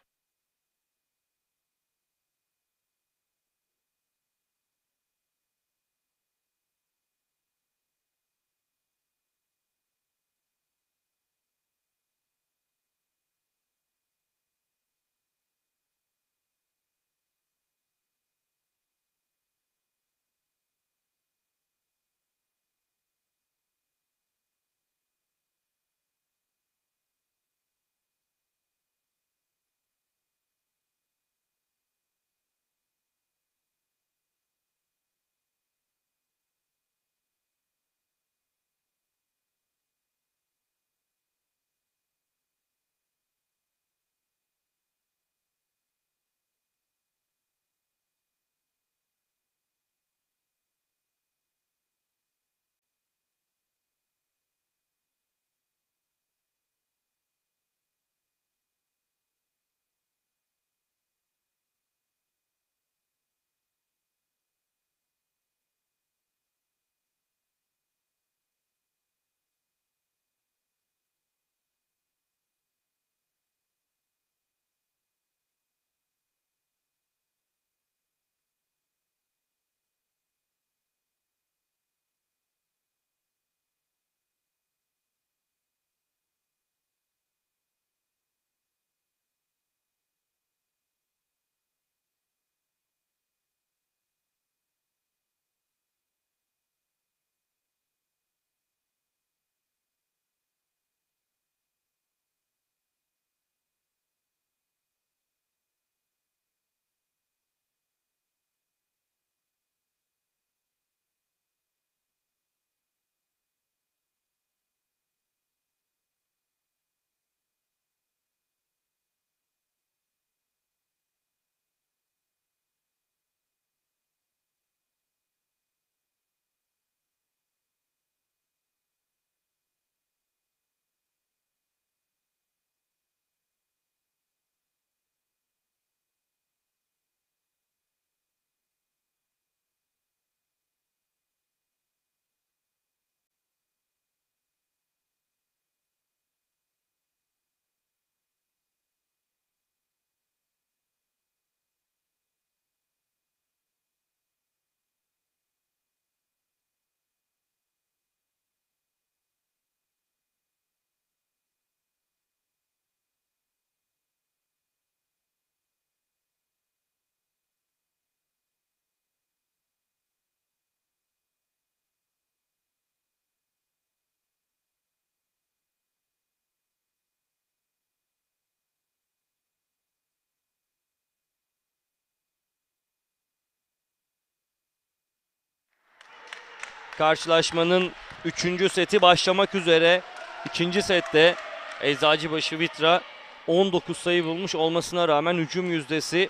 Karşılaşmanın üçüncü seti başlamak üzere. İkinci sette Eczacıbaşı Vitra on dokuz sayı bulmuş olmasına rağmen hücum yüzdesi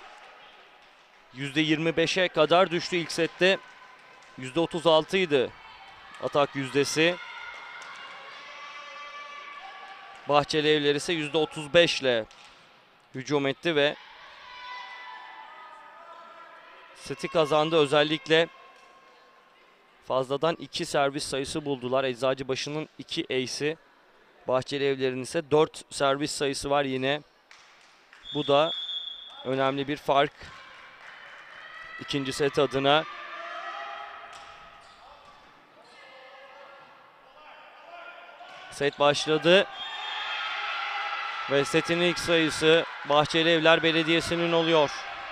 yüzde yirmi beşe kadar düştü. İlk sette yüzde otuz altı idi atak yüzdesi. Bahçelievler ise yüzde otuz beş ile hücum etti ve seti kazandı. Özellikle fazladan iki servis sayısı buldular. Eczacıbaşı'nın iki ace'i, Bahçelievler'in ise dört servis sayısı var yine. Bu da önemli bir fark ikinci set adına. Set başladı. Ve setin ilk sayısı Bahçelievler Belediyesi'nin oluyor.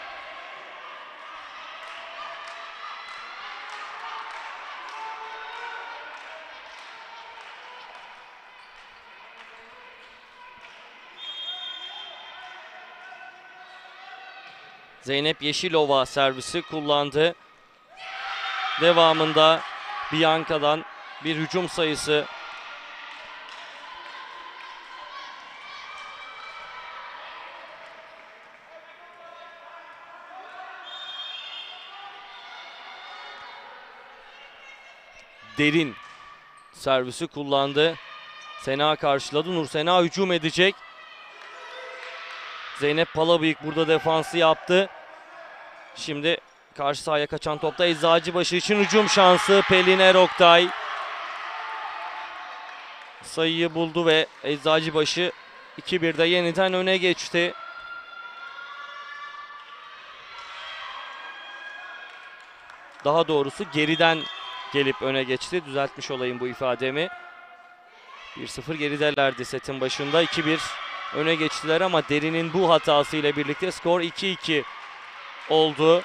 Zeynep Yeşilova servisi kullandı. Devamında Bianca'dan bir hücum sayısı. Derin servisi kullandı. Sena karşıladı. Nursena hücum edecek. Zeynep Palabıyık burada defansı yaptı. Şimdi karşı sahaya kaçan topta Eczacıbaşı için hücum şansı. Pelin Eroktay. sayıyı buldu ve Eczacıbaşı iki birde yeniden öne geçti. Daha doğrusu geriden gelip öne geçti. Düzeltmiş olayım bu ifademi. bir sıfır geridelerdi setin başında. iki bir öne geçtiler ama Derin'in bu hatasıyla birlikte skor iki iki oldu.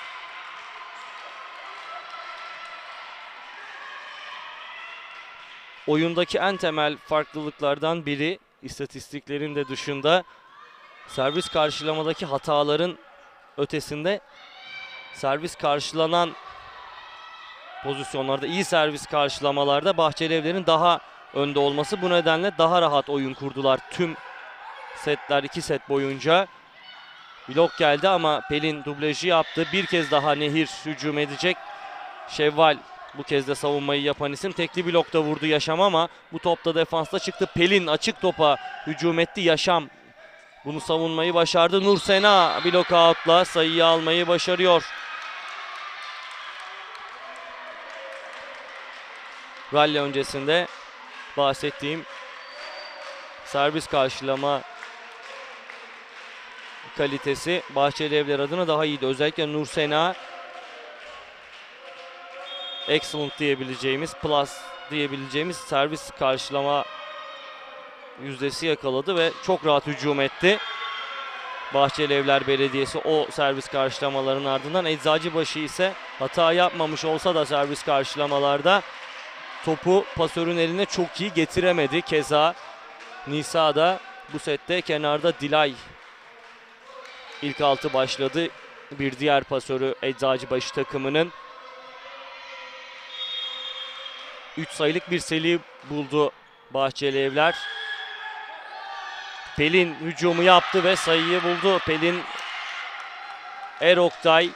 Oyundaki en temel farklılıklardan biri, istatistiklerin de dışında, servis karşılamadaki hataların ötesinde servis karşılanan pozisyonlarda, iyi servis karşılamalarda Bahçelievler'in daha önde olması. Bu nedenle daha rahat oyun kurdular tüm setler, iki set boyunca. Blok geldi ama Pelin dublajı yaptı. Bir kez daha Nehir hücum edecek. Şevval bu kez de savunmayı yapan isim. Tekli blokta vurdu Yaşam ama bu topta defansta çıktı. Pelin açık topa hücum etti. Yaşam bunu savunmayı başardı. Nursena blok out'la sayıyı almayı başarıyor. Rally öncesinde bahsettiğim servis karşılama kalitesi Bahçelievler adına daha iyiydi. Özellikle Nursena excellent diyebileceğimiz, plus diyebileceğimiz servis karşılama yüzdesi yakaladı ve çok rahat hücum etti. Bahçelievler Belediyesi o servis karşılamaların ardından. Eczacıbaşı ise hata yapmamış olsa da servis karşılamalarda topu pasörün eline çok iyi getiremedi. Keza Nisa da bu sette kenarda Dilay ilk altı başladı. Bir diğer pasörü Eczacıbaşı takımının. üç sayılık bir seri buldu Bahçelievler. Pelin hücumu yaptı ve sayıyı buldu. Pelin Eroktay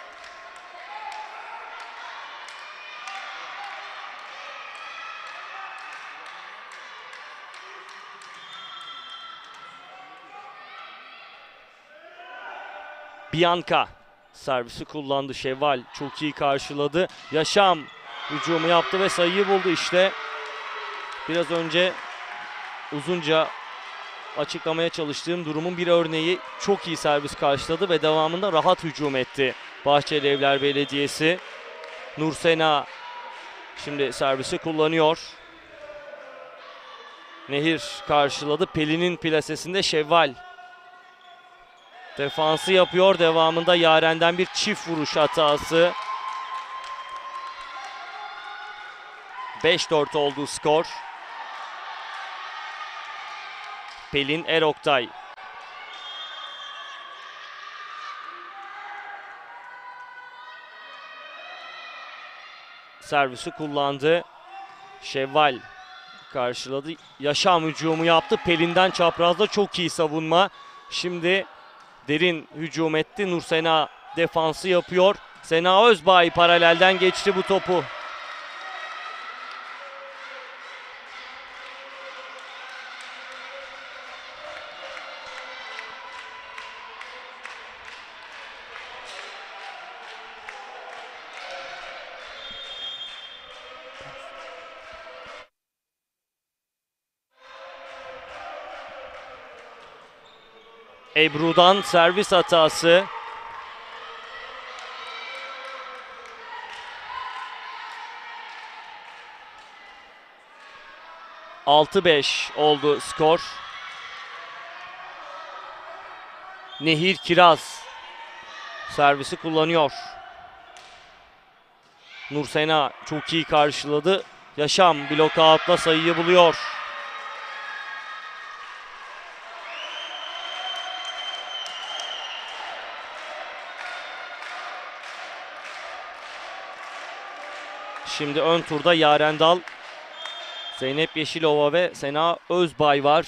Bianca servisi kullandı. Şevval çok iyi karşıladı. Yaşam hücumu yaptı ve sayıyı buldu. İşte biraz önce uzunca açıklamaya çalıştığım durumun bir örneği. Çok iyi servis karşıladı ve devamında rahat hücum etti Bahçelievler Belediyesi. Nursena şimdi servisi kullanıyor. Nehir karşıladı. Pelin'in plasesinde Şevval defansı yapıyor. Devamında Yaren'den bir çift vuruş hatası. beş dört oldu skor. Pelin Eroktay. Servisi kullandı. Şevval karşıladı. Yaşam hücumu yaptı. Pelin'den çaprazda çok iyi savunma. Şimdi Derin hücum etti. Nursena defansı yapıyor. Sena Özbay paralelden geçti bu topu. Ebru'dan servis hatası. altı beş oldu skor. Nehir Kiraz servisi kullanıyor. Nursena çok iyi karşıladı. Yaşam blok out'la sayıyı buluyor. Şimdi ön turda Yaren Dal, Zeynep Yeşilova ve Sena Özbay var.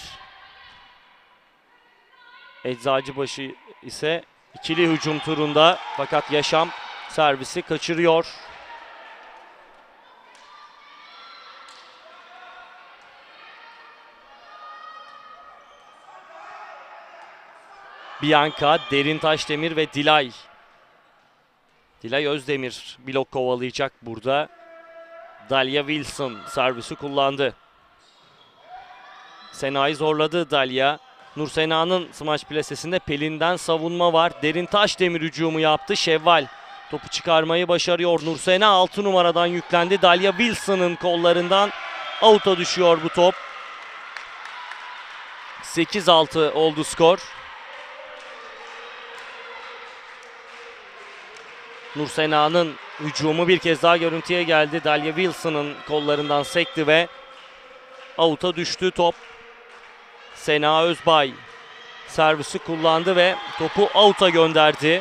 Eczacıbaşı ise ikili hücum turunda fakat Yaşam servisi kaçırıyor. Bianca, Derin Taşdemir ve Dilay. Dilay Özdemir blok kovalayacak burada. Dalia Wilson servisi kullandı. Sena'yı zorladı Dalia. Nur Sena'nın smaç plasesinde Pelin'den savunma var. Derin Taşdemir hücumu yaptı. Şevval topu çıkarmayı başarıyor. Nur Sena altı numaradan yüklendi. Dalia Wilson'ın kollarından out'a düşüyor bu top. sekiz altı oldu skor. Nur Sena'nın hücumu bir kez daha görüntüye geldi. Dalia Wilson'ın kollarından sekti ve out'a düştü top. Sena Özbay servisi kullandı ve topu out'a gönderdi.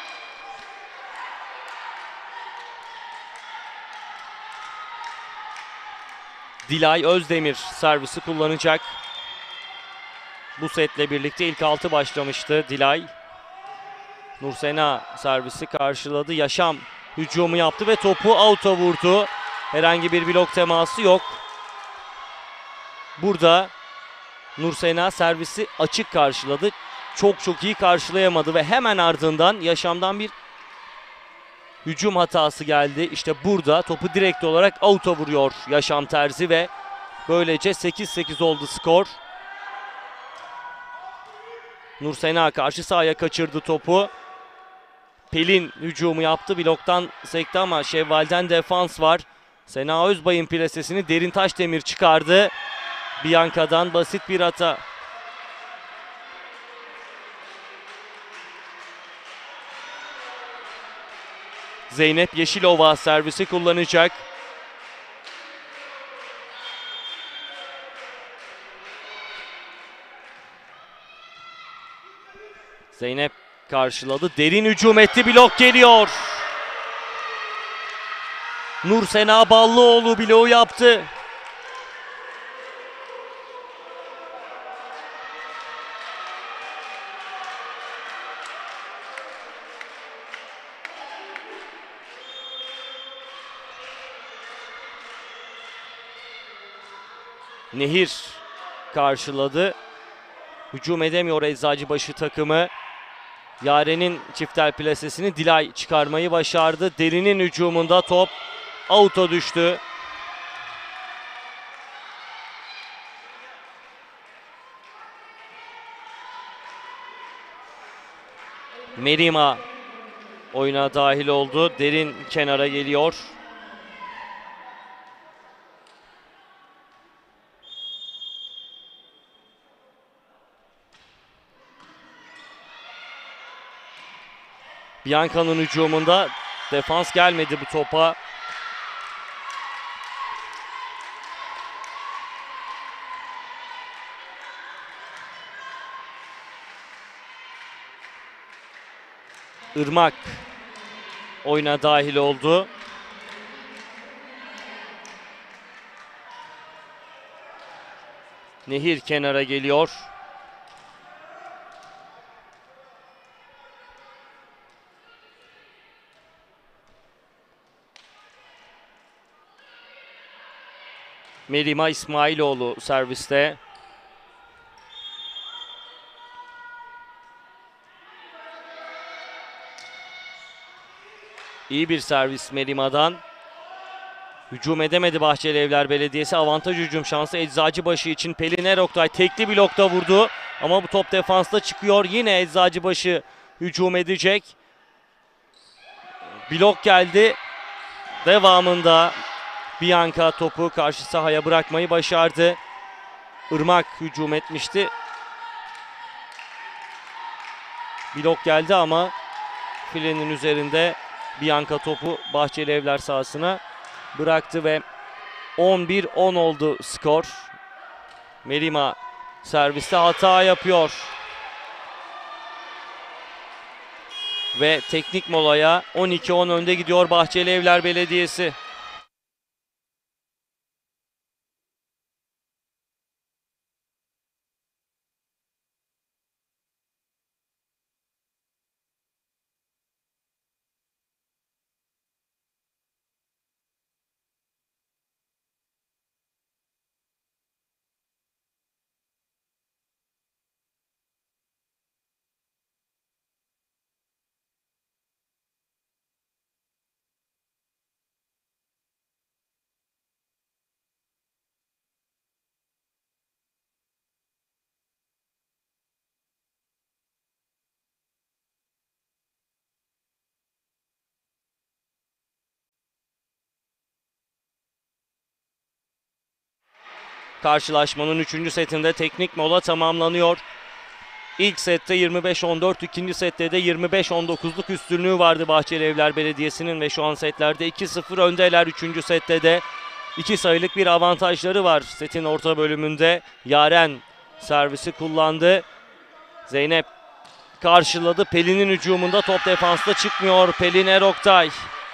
Dilay Özdemir servisi kullanacak. Bu setle birlikte ilk altı başlamıştı Dilay. Nur Sena servisi karşıladı. Yaşam hücumu yaptı ve topu out'a vurdu. Herhangi bir blok teması yok. Burada Nur Sena servisi açık karşıladı. Çok çok iyi karşılayamadı ve hemen ardından Yaşam'dan bir hücum hatası geldi. İşte burada topu direkt olarak out'a vuruyor Yaşam Terzi ve böylece sekiz sekiz oldu skor. Nur Sena karşı sahaya kaçırdı topu. Pelin hücumu yaptı. Bloktan sekti ama Şevval'den defans var. Sena Özbay'ın plasesini Derin Taşdemir çıkardı. Bianca'dan basit bir hata. Zeynep Yeşilova servisi kullanacak. Zeynep karşıladı. Derin hücum etti. Blok geliyor. Nur Sena Ballıoğlu bloğu yaptı. Nehir karşıladı. Hücum edemiyor Eczacıbaşı takımı. Yaren'in çiftel plasesini Dilay çıkarmayı başardı. Derin'in hücumunda top out'a düştü. Merima oyuna dahil oldu. Derin kenara geliyor. Bianca'nın hücumunda defans gelmedi bu topa. Irmak oyuna dahil oldu. Nehir kenara geliyor. Merima İsmailoğlu serviste. İyi bir servis Merima'dan. Hücum edemedi Bahçelievler Belediyesi. Avantaj hücum şansı Eczacıbaşı için. Pelin Eroktay tekli blokta vurdu. Ama bu top defansta çıkıyor. Yine Eczacıbaşı hücum edecek. Blok geldi. Devamında Bianca topu karşı sahaya bırakmayı başardı. Irmak hücum etmişti. Blok geldi ama filenin üzerinde Bianca topu Bahçelievler sahasına bıraktı ve on bir on oldu skor. Merima serviste hata yapıyor. Ve teknik molaya on iki on önde gidiyor Bahçelievler Belediyesi. Karşılaşmanın üçüncü setinde teknik mola tamamlanıyor. İlk sette yirmi beş on dört, ikinci sette de yirmi beş on dokuzluk üstünlüğü vardı Bahçelievler Belediyesi'nin ve şu an setlerde iki sıfır öndeler. Üçüncü sette de iki sayılık bir avantajları var. Setin orta bölümünde Yaren servisi kullandı. Zeynep karşıladı. Pelin'in hücumunda top defansta çıkmıyor. Pelin Eroktay.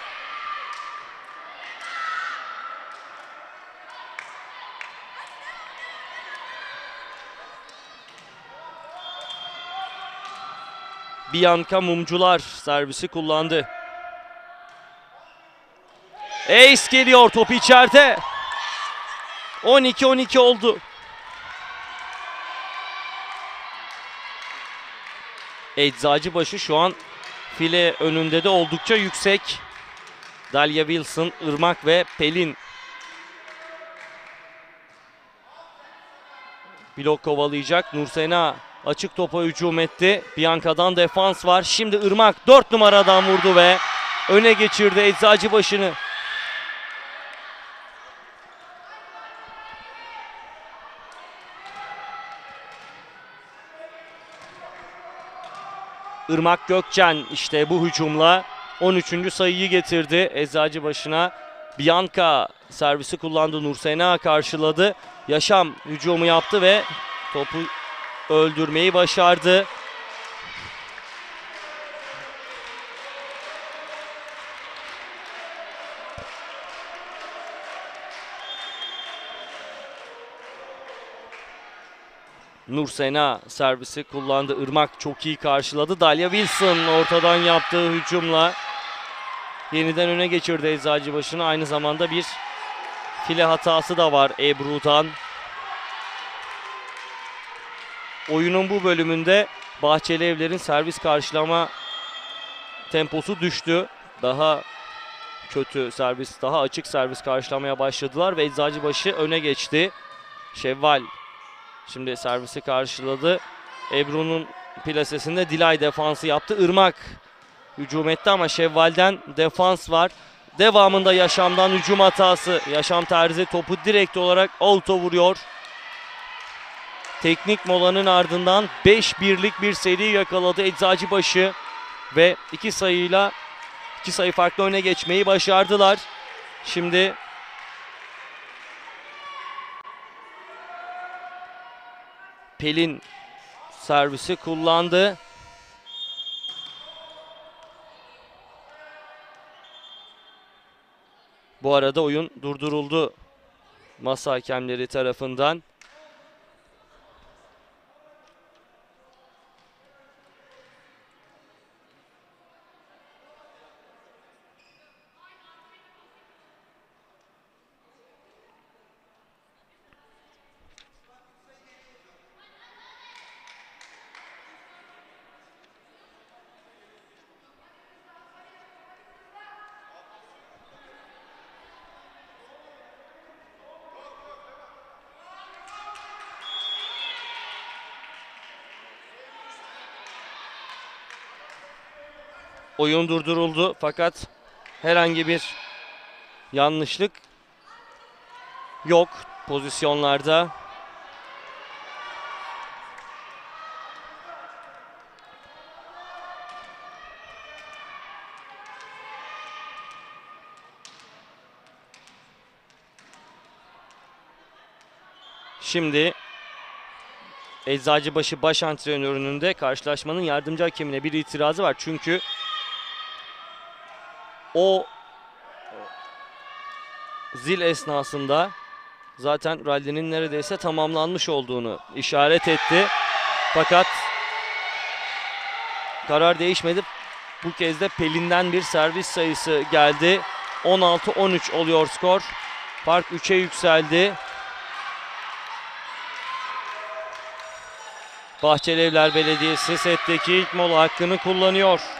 Bianca Mumcular servisi kullandı. Ace geliyor, top içeride. on iki on iki oldu. Eczacıbaşı şu an file önünde de oldukça yüksek. Dalia Wilson, Irmak ve Pelin. Blok kovalayacak. Nursena açık topa hücum etti. Bianca'dan defans var. Şimdi Irmak dört numaradan vurdu ve öne geçirdi Eczacıbaşı'nı. Irmak Gökçen işte bu hücumla on üçüncü sayıyı getirdi Eczacıbaşı'na. Bianca servisi kullandı. Nursena karşıladı. Yaşam hücumu yaptı ve topu öldürmeyi başardı. Nursena servisi kullandı. Irmak çok iyi karşıladı. Dalia Wilson ortadan yaptığı hücumla yeniden öne geçirdi Eczacıbaşı'nı. Aynı zamanda bir file hatası da var Ebru'dan. Oyunun bu bölümünde Bahçelievler'in servis karşılama temposu düştü. Daha kötü servis, daha açık servis karşılamaya başladılar ve Eczacıbaşı öne geçti. Şevval şimdi servisi karşıladı. Ebru'nun plasesinde Dilay defansı yaptı. Irmak hücum etti ama Şevval'den defans var. Devamında Yaşam'dan hücum hatası. Yaşam Terzi topu direkt olarak out'a vuruyor. Teknik molanın ardından beş birlik bir seri yakaladı Eczacıbaşı ve iki sayıyla iki sayı farklı öne geçmeyi başardılar. Şimdi Pelin servisi kullandı. Bu arada oyun durduruldu masa hakemleri tarafından. Oyun durduruldu fakat herhangi bir yanlışlık yok pozisyonlarda. Şimdi Eczacıbaşı baş antrenörünün de karşılaşmanın yardımcı hakemine bir itirazı var. Çünkü o zil esnasında zaten rallinin neredeyse tamamlanmış olduğunu işaret etti. Fakat karar değişmedi. Bu kez de Pelin'den bir servis sayısı geldi. on altı on üç oluyor skor. Fark üçe yükseldi. Bahçelievler Belediyesi setteki ilk mola hakkını kullanıyor.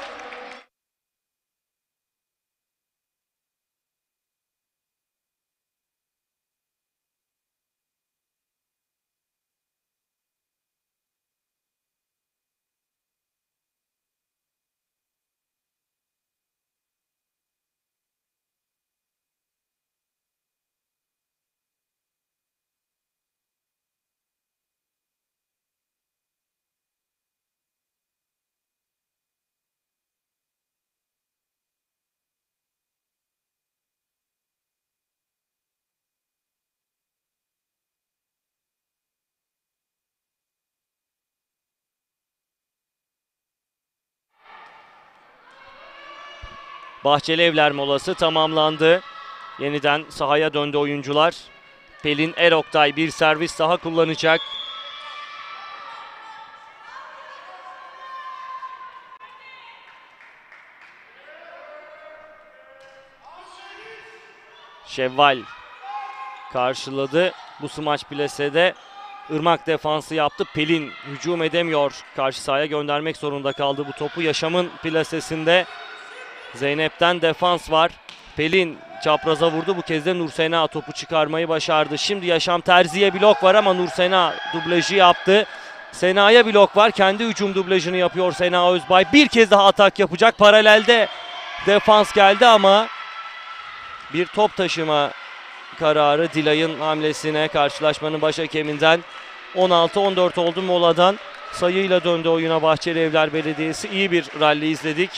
Bahçelievler molası tamamlandı. Yeniden sahaya döndü oyuncular. Pelin Eroktay bir servis daha kullanacak. Şevval karşıladı. Bu smaç plasede Irmak defansı yaptı. Pelin hücum edemiyor. Karşı sahaya göndermek zorunda kaldı bu topu. Yaşam'ın plasesinde Zeynep'ten defans var. Pelin çapraza vurdu. Bu kez de Nursena topu çıkarmayı başardı. Şimdi Yaşam Terzi'ye blok var ama Nursena dublajı yaptı. Sena'ya blok var. Kendi hücum dublajını yapıyor Sena Özbay. Bir kez daha atak yapacak. Paralelde defans geldi ama bir top taşıma kararı Dilay'ın hamlesine karşılaşmanın baş hakeminden. on altı on dört oldu moladan. Sayıyla döndü oyuna Bahçelievler Belediyesi. İyi bir ralli izledik.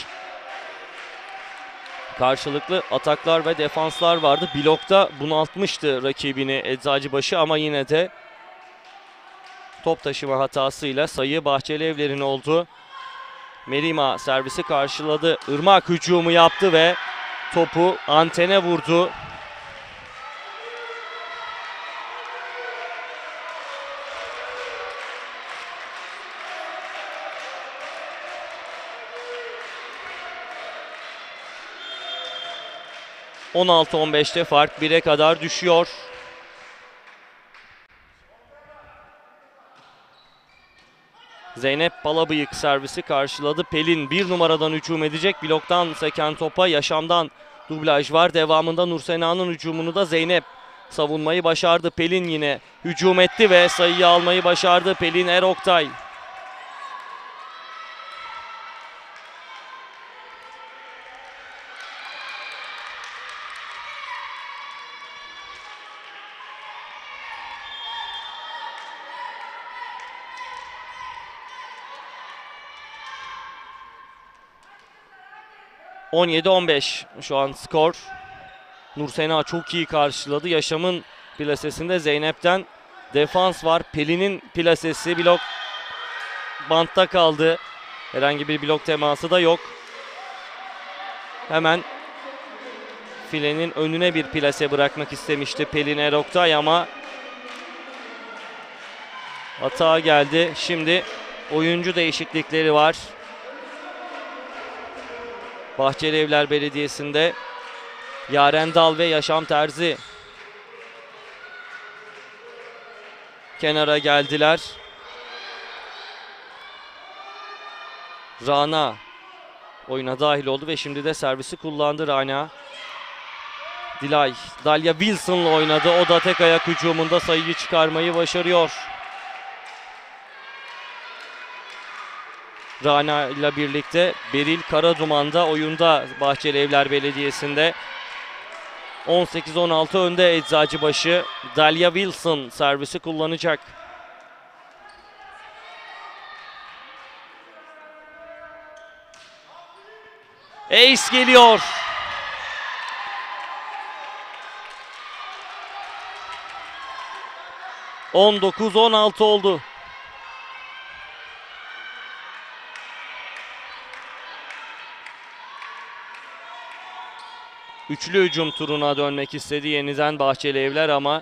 Karşılıklı ataklar ve defanslar vardı. Blokta bunaltmıştı rakibini Eczacıbaşı ama yine de top taşıma hatasıyla sayı Bahçelievler'in oldu. Merima servisi karşıladı. Irmak hücumu yaptı ve topu antene vurdu. on altı on beşte fark bire kadar düşüyor. Zeynep Balabıyık servisi karşıladı. Pelin bir numaradan hücum edecek. Bloktan seken topa Yaşam'dan dublaj var. Devamında Nursena'nın hücumunu da Zeynep savunmayı başardı. Pelin yine hücum etti ve sayıyı almayı başardı. Pelin Eroktay. on yedi on beş şu an skor. Nursena çok iyi karşıladı. Yaşam'ın plasesinde Zeynep'ten defans var. Pelin'in plasesi blok bantta kaldı. Herhangi bir blok teması da yok. Hemen filenin önüne bir plase bırakmak istemişti Pelin Eroktay ama hata geldi. Şimdi oyuncu değişiklikleri var. Bahçelievler Belediyesi'nde Yaren Dal ve Yaşam Terzi kenara geldiler. Rana oyuna dahil oldu ve şimdi de servisi kullandı Rana. Dilay, Dalya Wilson'la oynadı. O da tek ayak hücumunda sayıyı çıkarmayı başarıyor. Rana ile birlikte Beril Karaduman da oyunda Bahçelievler Belediyesi'nde. on sekiz on altı önde Eczacıbaşı. Dalya Wilson servisi kullanacak. Ace geliyor. on dokuz on altı oldu. Üçlü hücum turuna dönmek istedi yeniden Bahçelievler ama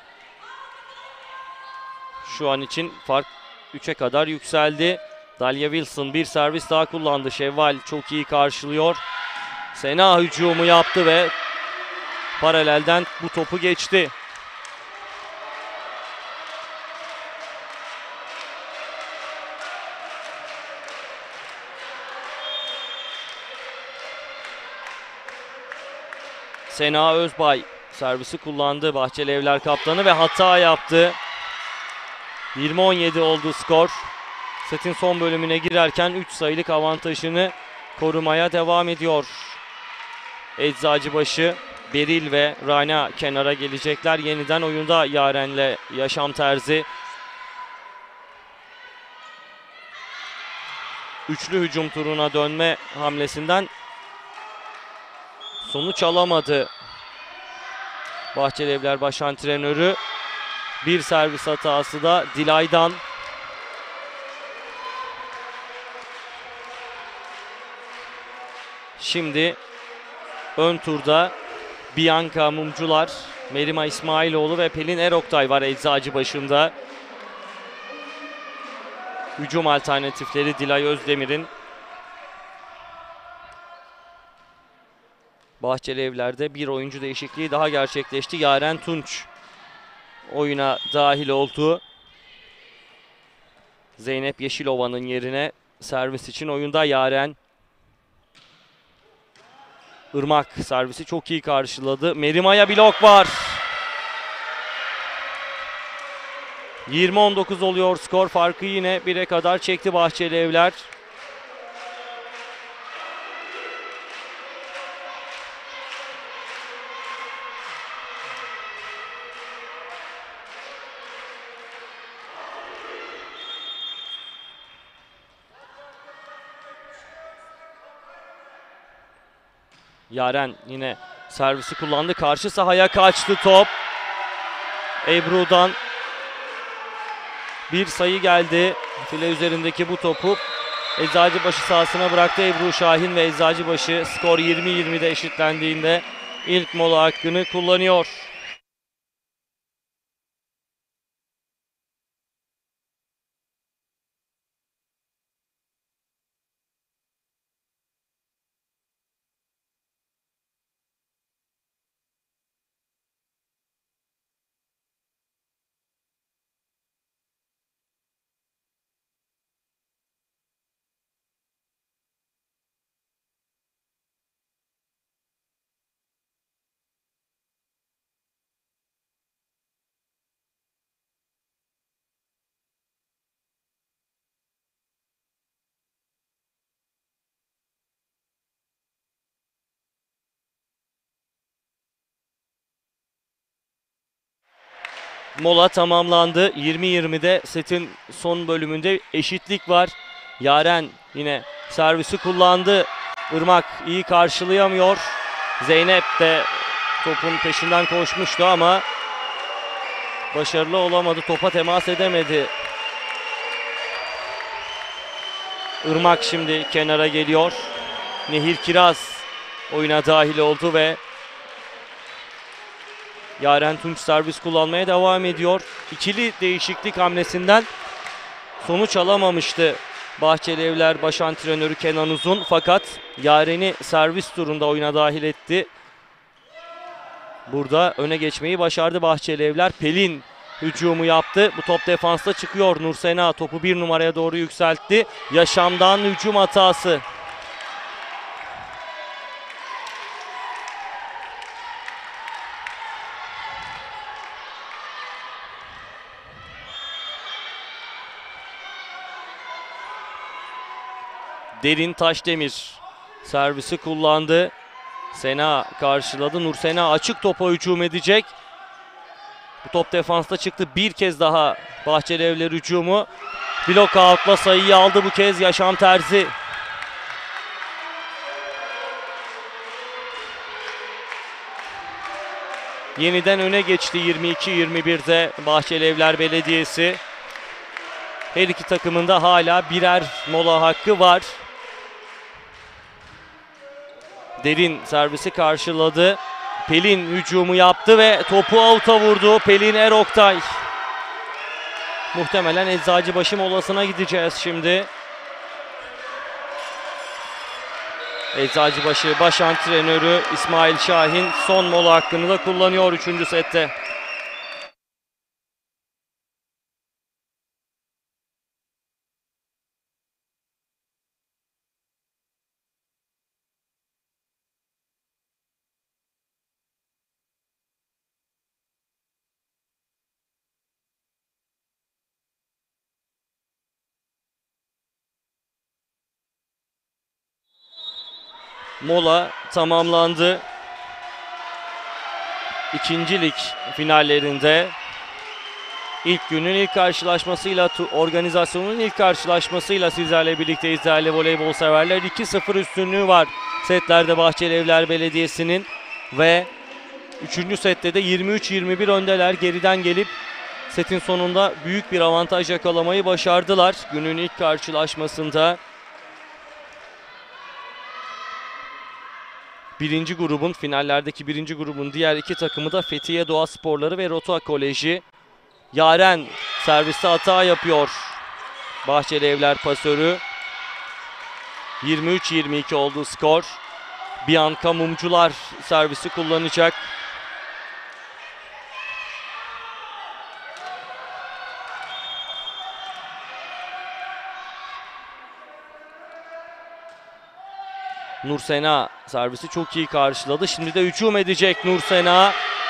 şu an için fark üçe kadar yükseldi. Dalya Wilson bir servis daha kullandı. Şevval çok iyi karşılıyor. Sena hücumu yaptı ve paralelden bu topu geçti. Sena Özbay servisi kullandı Bahçelievler kaptanı ve hata yaptı. yirmi on yedi oldu skor. Setin son bölümüne girerken üç sayılık avantajını korumaya devam ediyor. Eczacıbaşı, Beril ve Rana kenara gelecekler. Yeniden oyunda Yaren'le Yaşam Terzi. Üçlü hücum turuna dönme hamlesinden sonuç alamadı Bahçelievler baş antrenörü. Bir servis hatası da Dilay'dan. Şimdi ön turda Bianca Mumcular, Merima İsmailoğlu ve Pelin Eroktay var Eczacıbaşı'nda. Hücum alternatifleri Dilay Özdemir'in. Bahçelievler'de bir oyuncu değişikliği daha gerçekleşti. Yaren Tunç oyuna dahil oldu. Zeynep Yeşilova'nın yerine servis için oyunda Yaren. Irmak servisi çok iyi karşıladı. Merima'ya blok var. yirmi on dokuz oluyor skor. Farkı yine bire kadar çekti Bahçelievler. Yaren yine servisi kullandı. Karşı sahaya kaçtı top. Ebru'dan bir sayı geldi. File üzerindeki bu topu Eczacıbaşı sahasına bıraktı Ebru Şahin ve Eczacıbaşı skor yirmi yirmide eşitlendiğinde ilk mola hakkını kullanıyor. Mola tamamlandı. yirmi yirmide setin son bölümünde eşitlik var. Yaren yine servisi kullandı. Irmak iyi karşılayamıyor. Zeynep de topun peşinden koşmuştu ama başarılı olamadı. Topa temas edemedi. Irmak şimdi kenara geliyor. Nehir Kiraz oyuna dahil oldu ve Yaren Tunç servis kullanmaya devam ediyor. İkili değişiklik hamlesinden sonuç alamamıştı Bahçelievler baş antrenörü Kenan Uzun. Fakat Yaren'i servis turunda oyuna dahil etti. Burada öne geçmeyi başardı Bahçelievler. Pelin hücumu yaptı. Bu top defansta çıkıyor. Nursena topu bir numaraya doğru yükseltti. Yaşamdan hücum hatası. Derin Taşdemir servisi kullandı. Sena karşıladı. Nursena açık topa hücum edecek. Bu top defansta çıktı. Bir kez daha Bahçelievler hücumu. Blok out'la sayıyı aldı bu kez Yaşam Terzi. Yeniden öne geçti yirmi iki yirmi birde Bahçelievler Belediyesi. Her iki takımın da hala birer mola hakkı var. Derin servisi karşıladı. Pelin hücumu yaptı ve topu out'a vurdu. Pelin Eroktay. Muhtemelen Eczacıbaşı molasına gideceğiz şimdi. Eczacıbaşı baş antrenörü İsmail Şahin son mola hakkını da kullanıyor üçüncü sette. Mola tamamlandı. İkinci lig finallerinde ilk günün ilk karşılaşmasıyla, organizasyonun ilk karşılaşmasıyla sizlerle birlikteyiz değerli voleybol severler. iki sıfır üstünlüğü var setlerde Bahçelievler Belediyesi'nin ve üçüncü sette de yirmi üç yirmi bir öndeler. Geriden gelip setin sonunda büyük bir avantaj yakalamayı başardılar günün ilk karşılaşmasında. birinci grubun, finallerdeki birinci grubun diğer iki takımı da Fethiye Doğa Sporları ve Rota Koleji. Yaren serviste hata yapıyor. Bahçeli Evler pasörü. yirmi üç yirmi iki oldu skor. Bianca Mumcular servisi kullanacak. Nursena servisi çok iyi karşıladı. Şimdi de hücum edecek Nursena.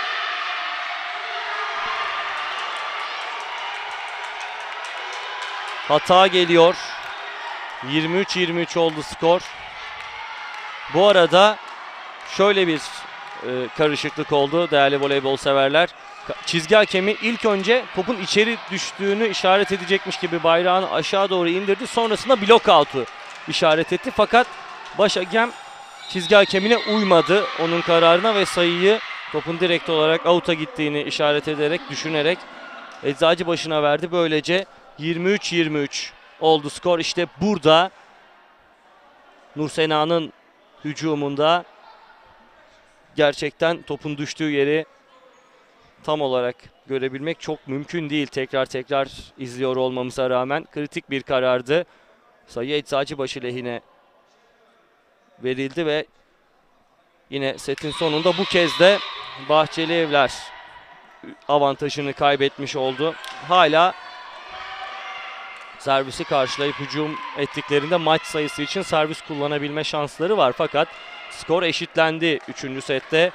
Hata geliyor. yirmi üç yirmi üç oldu skor. Bu arada şöyle bir e, karışıklık oldu değerli voleybol severler. Çizgi hakemi ilk önce topun içeri düştüğünü işaret edecekmiş gibi bayrağını aşağı doğru indirdi. Sonrasında blok out'u işaret etti. Fakat baş hakem çizgi hakemine uymadı onun kararına ve sayıyı topun direkt olarak out'a gittiğini işaret ederek, düşünerek Eczacıbaşı'na verdi. Böylece yirmi üç yirmi üç oldu skor. İşte burada Nursena'nın hücumunda gerçekten topun düştüğü yeri tam olarak görebilmek çok mümkün değil. Tekrar tekrar izliyor olmamıza rağmen kritik bir karardı. Sayı Eczacıbaşı lehine verildi ve yine setin sonunda bu kez de Bahçeli Evler avantajını kaybetmiş oldu. Hala servisi karşılayıp hücum ettiklerinde maç sayısı için servis kullanabilme şansları var. Fakat skor eşitlendi üçüncü sette.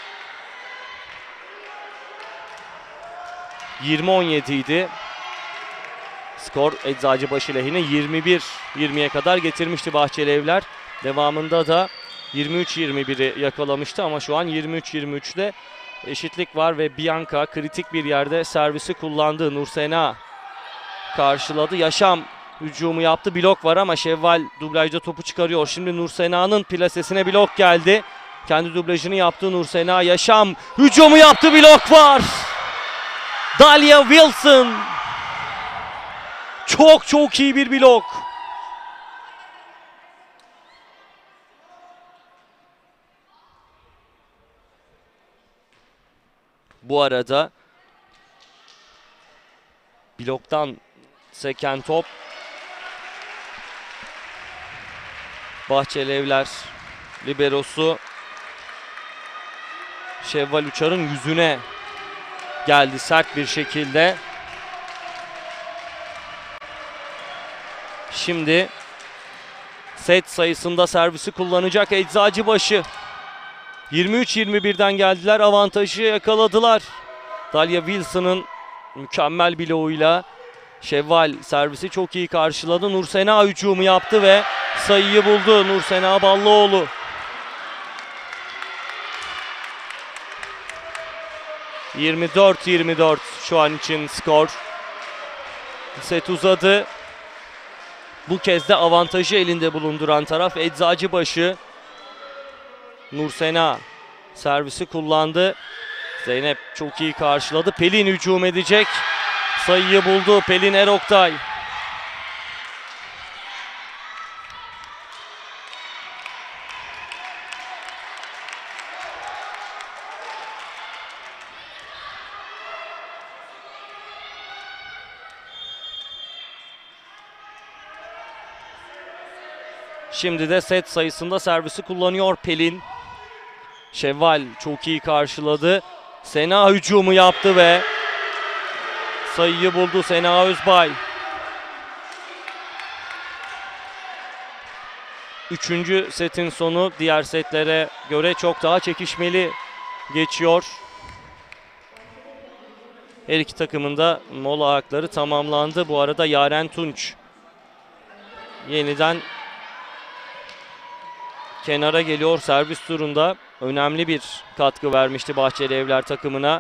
yirmi on yedi idi. Skor Eczacıbaşı lehine yirmi bir yirmiye kadar getirmişti Bahçeli Evler. Devamında da yirmi üç yirmi biri yakalamıştı ama şu an yirmi üç yirmi üçte eşitlik var ve Bianca kritik bir yerde servisi kullandı. Nursena karşıladı. Yaşam hücumu yaptı. Blok var ama Şevval dublajda topu çıkarıyor. Şimdi Nursena'nın plasesine blok geldi. Kendi dublajını yaptı Nursena. Yaşam hücumu yaptı. Blok var. Dalia Wilson. Çok çok iyi bir blok. Bu arada bloktan seken top Bahçeli Evler liberosu Şevval Uçar'ın yüzüne geldi sert bir şekilde. Şimdi set sayısında servisi kullanacak Eczacıbaşı. yirmi üç yirmi birden geldiler, avantajı yakaladılar. Dalia Wilson'ın mükemmel bloğuyla Şevval servisi çok iyi karşıladı. Nursena hücumu yaptı ve sayıyı buldu Nursena Ballıoğlu. yirmi dört yirmi dört şu an için skor. Set uzadı. Bu kez de avantajı elinde bulunduran taraf Eczacıbaşı. Nursena servisi kullandı. Zeynep çok iyi karşıladı. Pelin hücum edecek. Sayıyı buldu Pelin Eroktay. Şimdi de set sayısında servisi kullanıyor Pelin. Şevval çok iyi karşıladı. Sena hücumu yaptı ve sayıyı buldu Sena Özbay. Üçüncü setin sonu diğer setlere göre çok daha çekişmeli geçiyor. Her iki takımın da mola hakları tamamlandı. Bu arada Yaren Tunç yeniden kenara geliyor servis turunda. Önemli bir katkı vermişti Bahçeli Evler takımına.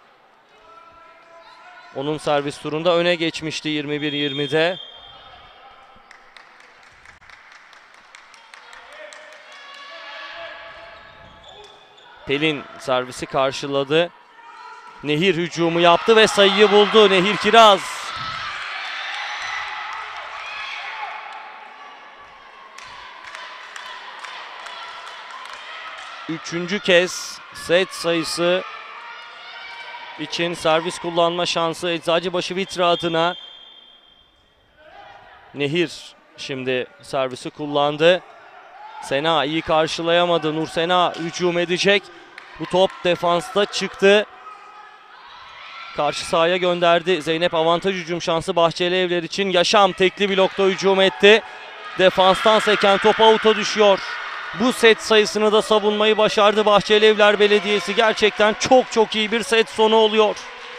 Onun servis turunda öne geçmişti yirmi bir yirmide. Pelin servisi karşıladı. Nehir hücumu yaptı ve sayıyı buldu Nehir Kiraz. Üçüncü kez set sayısı için servis kullanma şansı Eczacıbaşı Vitre adına. Nehir şimdi servisi kullandı. Sena iyi karşılayamadı. Nur Sena hücum edecek. Bu top defansta çıktı. Karşı sahaya gönderdi. Zeynep avantaj hücum şansı Bahçeli Evler için. Yaşam tekli blokta hücum etti. Defanstan seken top avuta düşüyor. Bu set sayısını da savunmayı başardı Bahçeli Evler Belediyesi. Gerçekten çok çok iyi bir set sonu oluyor.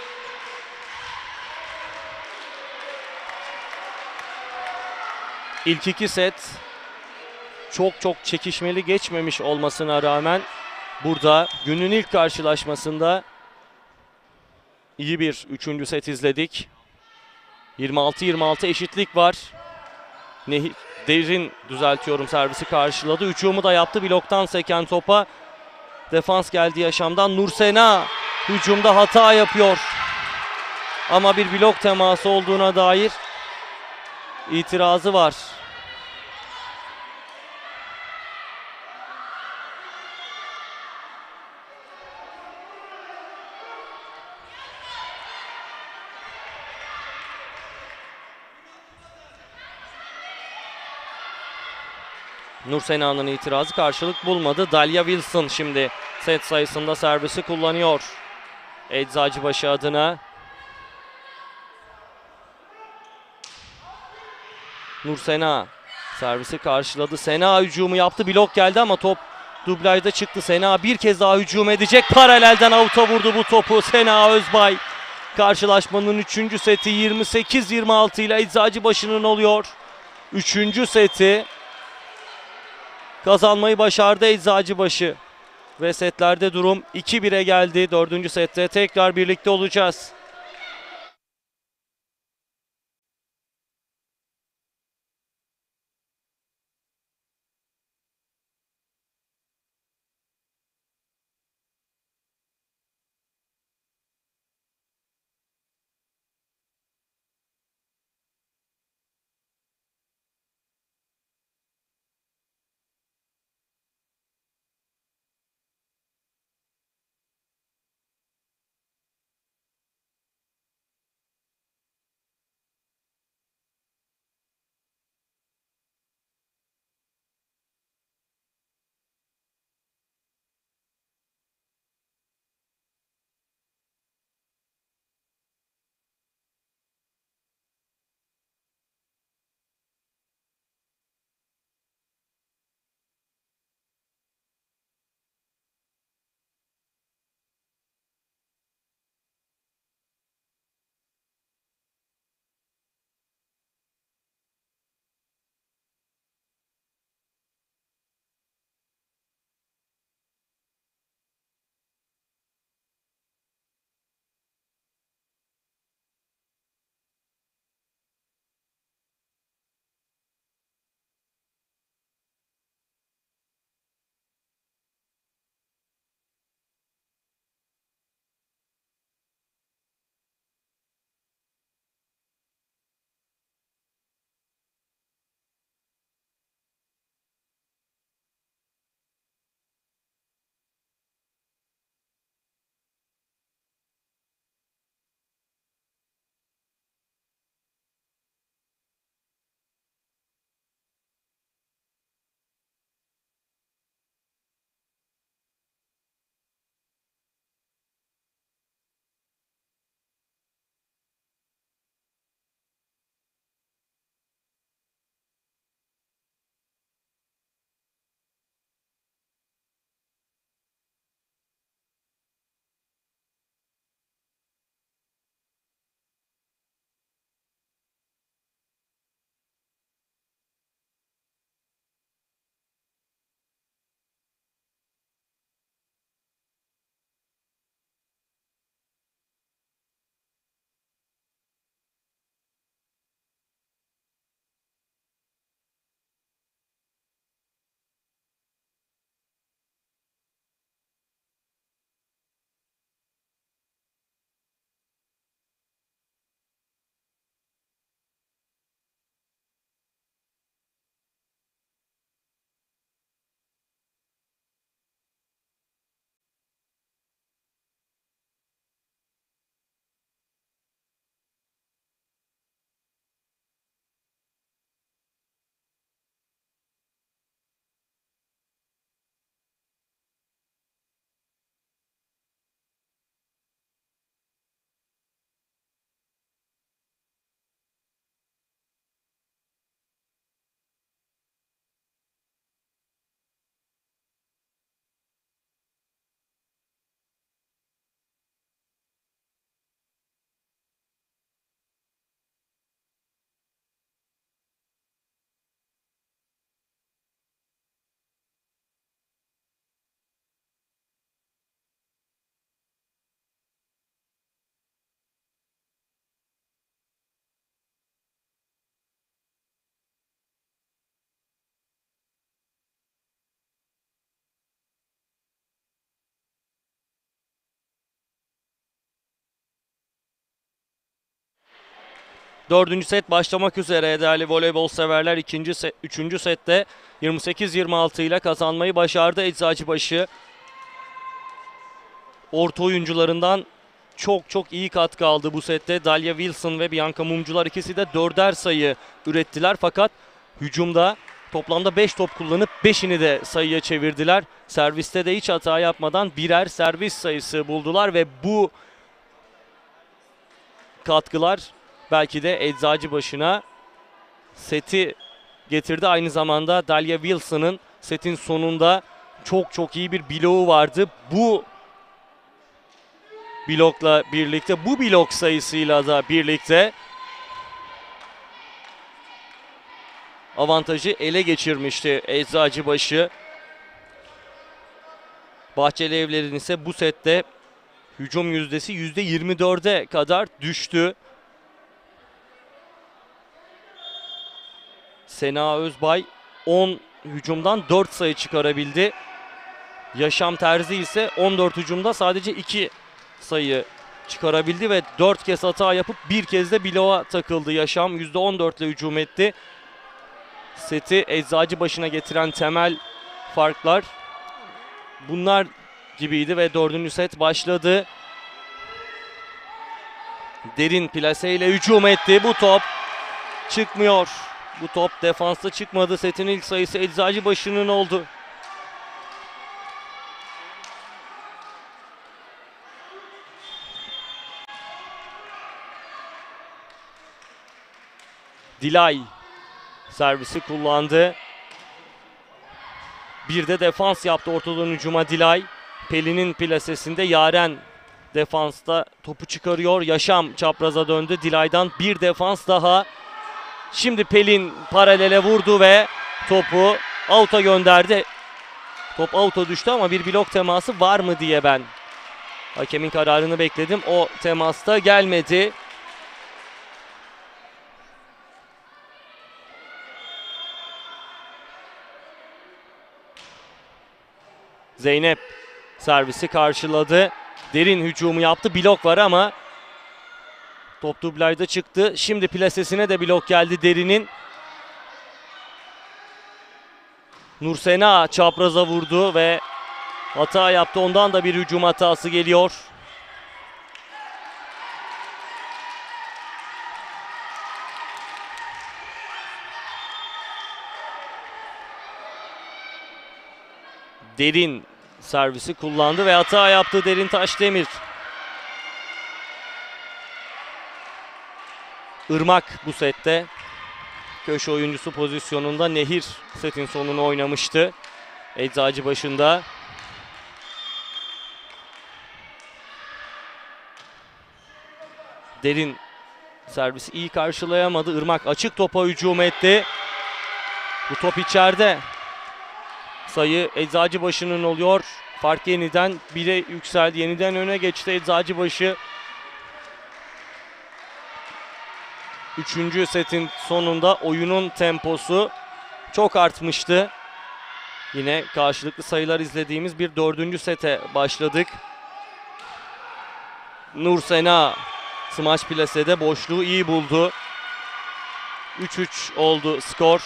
İlk iki set çok çok çekişmeli geçmemiş olmasına rağmen burada günün ilk karşılaşmasında iyi bir üçüncü set izledik. yirmi altı yirmi altı eşitlik var. Nehir, Derin düzeltiyorum servisi karşıladı. Hücumu da yaptı bloktan seken topa. Defans geldi Yaşam'dan. Nur Sena hücumda hata yapıyor. Ama bir blok teması olduğuna dair itirazı var. Nur Sena'nın itirazı karşılık bulmadı. Dalia Wilson şimdi set sayısında servisi kullanıyor. Eczacıbaşı adına. Nur Sena servisi karşıladı. Sena hücumu yaptı. Blok geldi ama top dublajda çıktı. Sena bir kez daha hücum edecek. Paralelden avuta vurdu bu topu Sena Özbay. Karşılaşmanın üçüncü seti yirmi sekiz yirmi altı ile Eczacıbaşı'nın oluyor. Üçüncü seti kazanmayı başardı Eczacıbaşı. Ve setlerde durum iki bire geldi. Dördüncü sette tekrar birlikte olacağız. Dördüncü set başlamak üzere değerli voleybol severler. İkinci set, üçüncü sette yirmi sekiz yirmi altı ile kazanmayı başardı Eczacıbaşı. Orta oyuncularından çok çok iyi katkı aldı bu sette. Dalia Wilson ve Bianca Mumcular ikisi de dörder sayı ürettiler. Fakat hücumda toplamda beş top kullanıp beşini de sayıya çevirdiler. Serviste de hiç hata yapmadan birer servis sayısı buldular ve bu katkılar belki de Eczacıbaşı'na seti getirdi. Aynı zamanda Dalia Wilson'ın setin sonunda çok çok iyi bir bloğu vardı. Bu blokla birlikte, bu blok sayısıyla da birlikte avantajı ele geçirmişti Eczacıbaşı. Bahçelievler'in ise bu sette hücum yüzdesi yüzde yirmi dörde kadar düştü. Sena Özbay on hücumdan dört sayı çıkarabildi. Yaşam Terzi ise on dört hücumda sadece iki sayı çıkarabildi ve dört kez hata yapıp bir kez de bloğa takıldı. Yaşam yüzde on dört ile hücum etti. Seti Eczacıbaşı'na getiren temel farklar bunlar gibiydi ve dördüncü set başladı. Derin plaseyle hücum etti. Bu top çıkmıyor. Bu top defansta çıkmadı. Setin ilk sayısı Eczacıbaşı'nın oldu. Dilay servisi kullandı. Bir de defans yaptı ortadan hücuma Dilay. Pelin'in plasesinde Yaren defansta topu çıkarıyor. Yaşam çapraza döndü. Dilay'dan bir defans daha. Şimdi Pelin paralele vurdu ve topu out'a gönderdi. Top out'a düştü ama bir blok teması var mı diye ben hakemin kararını bekledim. O temasta gelmedi. Zeynep servisi karşıladı. Derin hücumu yaptı. Blok var ama top dublajda çıktı. Şimdi plasesine de blok geldi Derin'in. Nursena çapraza vurdu ve hata yaptı. Ondan da bir hücum hatası geliyor. Derin servisi kullandı ve hata yaptı Derin Taşdemir. Irmak bu sette köşe oyuncusu pozisyonunda. Nehir setin sonunu oynamıştı Eczacıbaşı'nda. Derin servisi iyi karşılayamadı. Irmak açık topa hücum etti. Bu top içeride. Sayı Eczacıbaşı'nın oluyor. Fark yeniden bire yükseldi. Yeniden öne geçti Eczacıbaşı. Üçüncü setin sonunda oyunun temposu çok artmıştı. Yine karşılıklı sayılar izlediğimiz bir dördüncü sete başladık. Nursena smaç plasede boşluğu iyi buldu. üç üç oldu skor.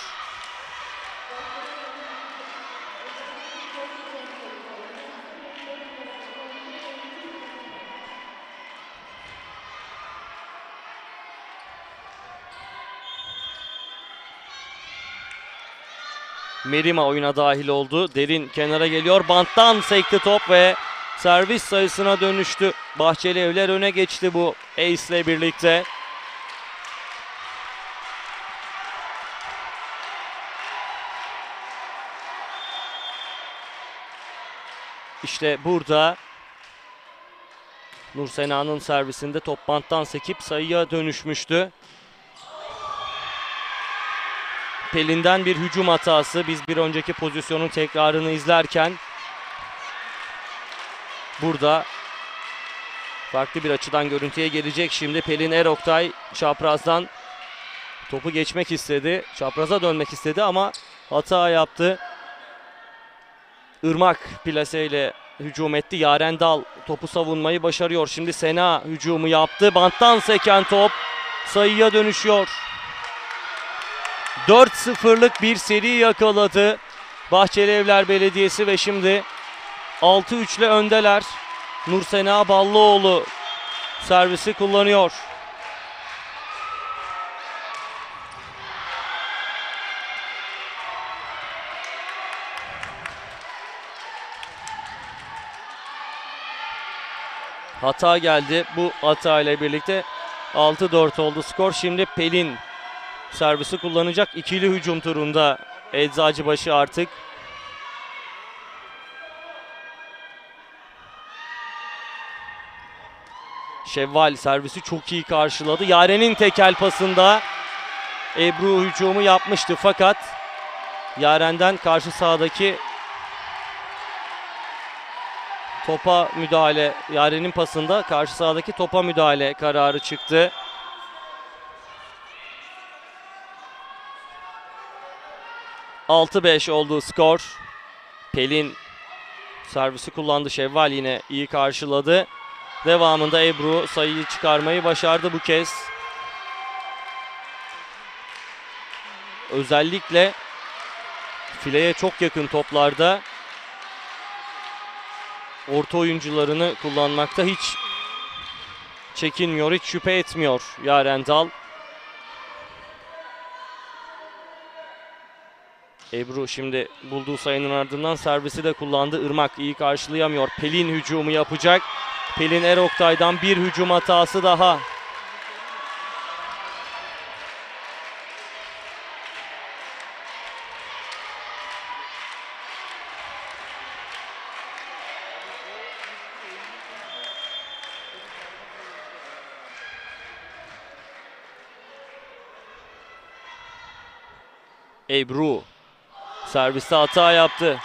Merima oyuna dahil oldu. Derin kenara geliyor. Banttan sekti top ve servis sayısına dönüştü. Bahçelievler öne geçti bu ace ile birlikte. İşte burada Nursena'nın servisinde top banttan sekip sayıya dönüşmüştü. Pelin'den bir hücum hatası. Biz bir önceki pozisyonun tekrarını izlerken burada farklı bir açıdan görüntüye gelecek. Şimdi Pelin Eroktay çaprazdan topu geçmek istedi. Çapraza dönmek istedi ama hata yaptı. Irmak plaseyle hücum etti. Yaren Dal topu savunmayı başarıyor. Şimdi Sena hücumu yaptı. Banttan seken top sayıya dönüşüyor. dört sıfırlık bir seri yakaladı Bahçelievler Belediyesi ve şimdi altı üç ile öndeler. Nursena Ballıoğlu servisi kullanıyor. Hata geldi. Bu hata ile birlikte altı dört oldu skor. Şimdi Pelin servisi kullanacak. İkili hücum turunda Eczacıbaşı artık. Şevval servisi çok iyi karşıladı. Yaren'in tekel pasında Ebru hücumu yapmıştı fakat Yaren'den karşı sahadaki topa müdahale, Yaren'in pasında karşı sahadaki topa müdahale kararı çıktı. altı beş oldu skor. Pelin servisi kullandı. Şevval yine iyi karşıladı. Devamında Ebru sayıyı çıkarmayı başardı bu kez. Özellikle fileye çok yakın toplarda orta oyuncularını kullanmakta hiç çekinmiyor, hiç şüphe etmiyor Yaren Dal. Ebru şimdi bulduğu sayının ardından servisi de kullandı. Irmak iyi karşılayamıyor. Pelin hücumu yapacak. Pelin Eroktay'dan bir hücum hatası daha. Ebru serviste hata yaptı.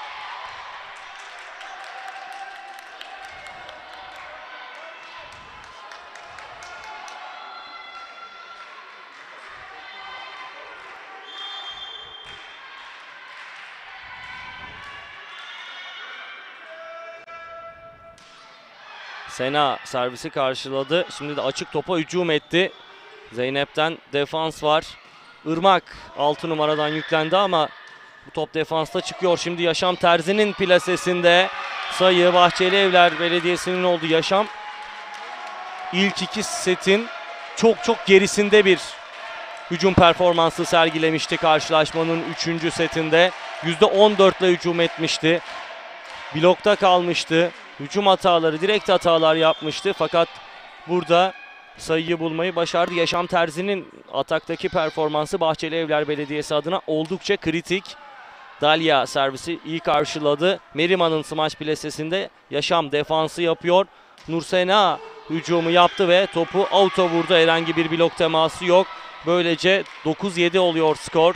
Sena servisi karşıladı. Şimdi de açık topa hücum etti. Zeynep'ten defans var. Irmak altı numaradan yüklendi ama bu top defansta çıkıyor. Şimdi Yaşam Terzi'nin plasesinde sayı Bahçelievler Belediyesi'nin oldu. Yaşam ilk iki setin çok çok gerisinde bir hücum performansı sergilemişti karşılaşmanın üçüncü setinde. yüzde on dört ile hücum etmişti. Blokta kalmıştı. Hücum hataları, direkt hatalar yapmıştı. Fakat burada sayıyı bulmayı başardı. Yaşam Terzi'nin ataktaki performansı Bahçelievler Belediyesi adına oldukça kritik. Dalia servisi iyi karşıladı. Meriman'ın smaç plasesinde Yaşam defansı yapıyor. Nursena hücumu yaptı ve topu auto vurdu. Herhangi bir blok teması yok. Böylece dokuz yedi oluyor skor.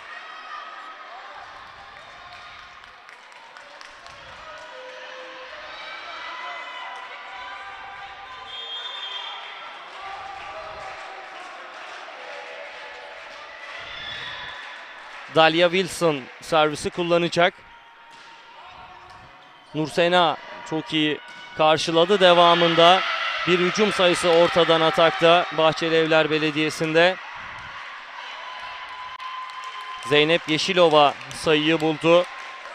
Dalia Wilson servisi kullanacak. Nursena çok iyi karşıladı. Devamında bir hücum sayısı ortadan atakta Bahçelievler Belediyesi'nde. Zeynep Yeşilova sayıyı buldu.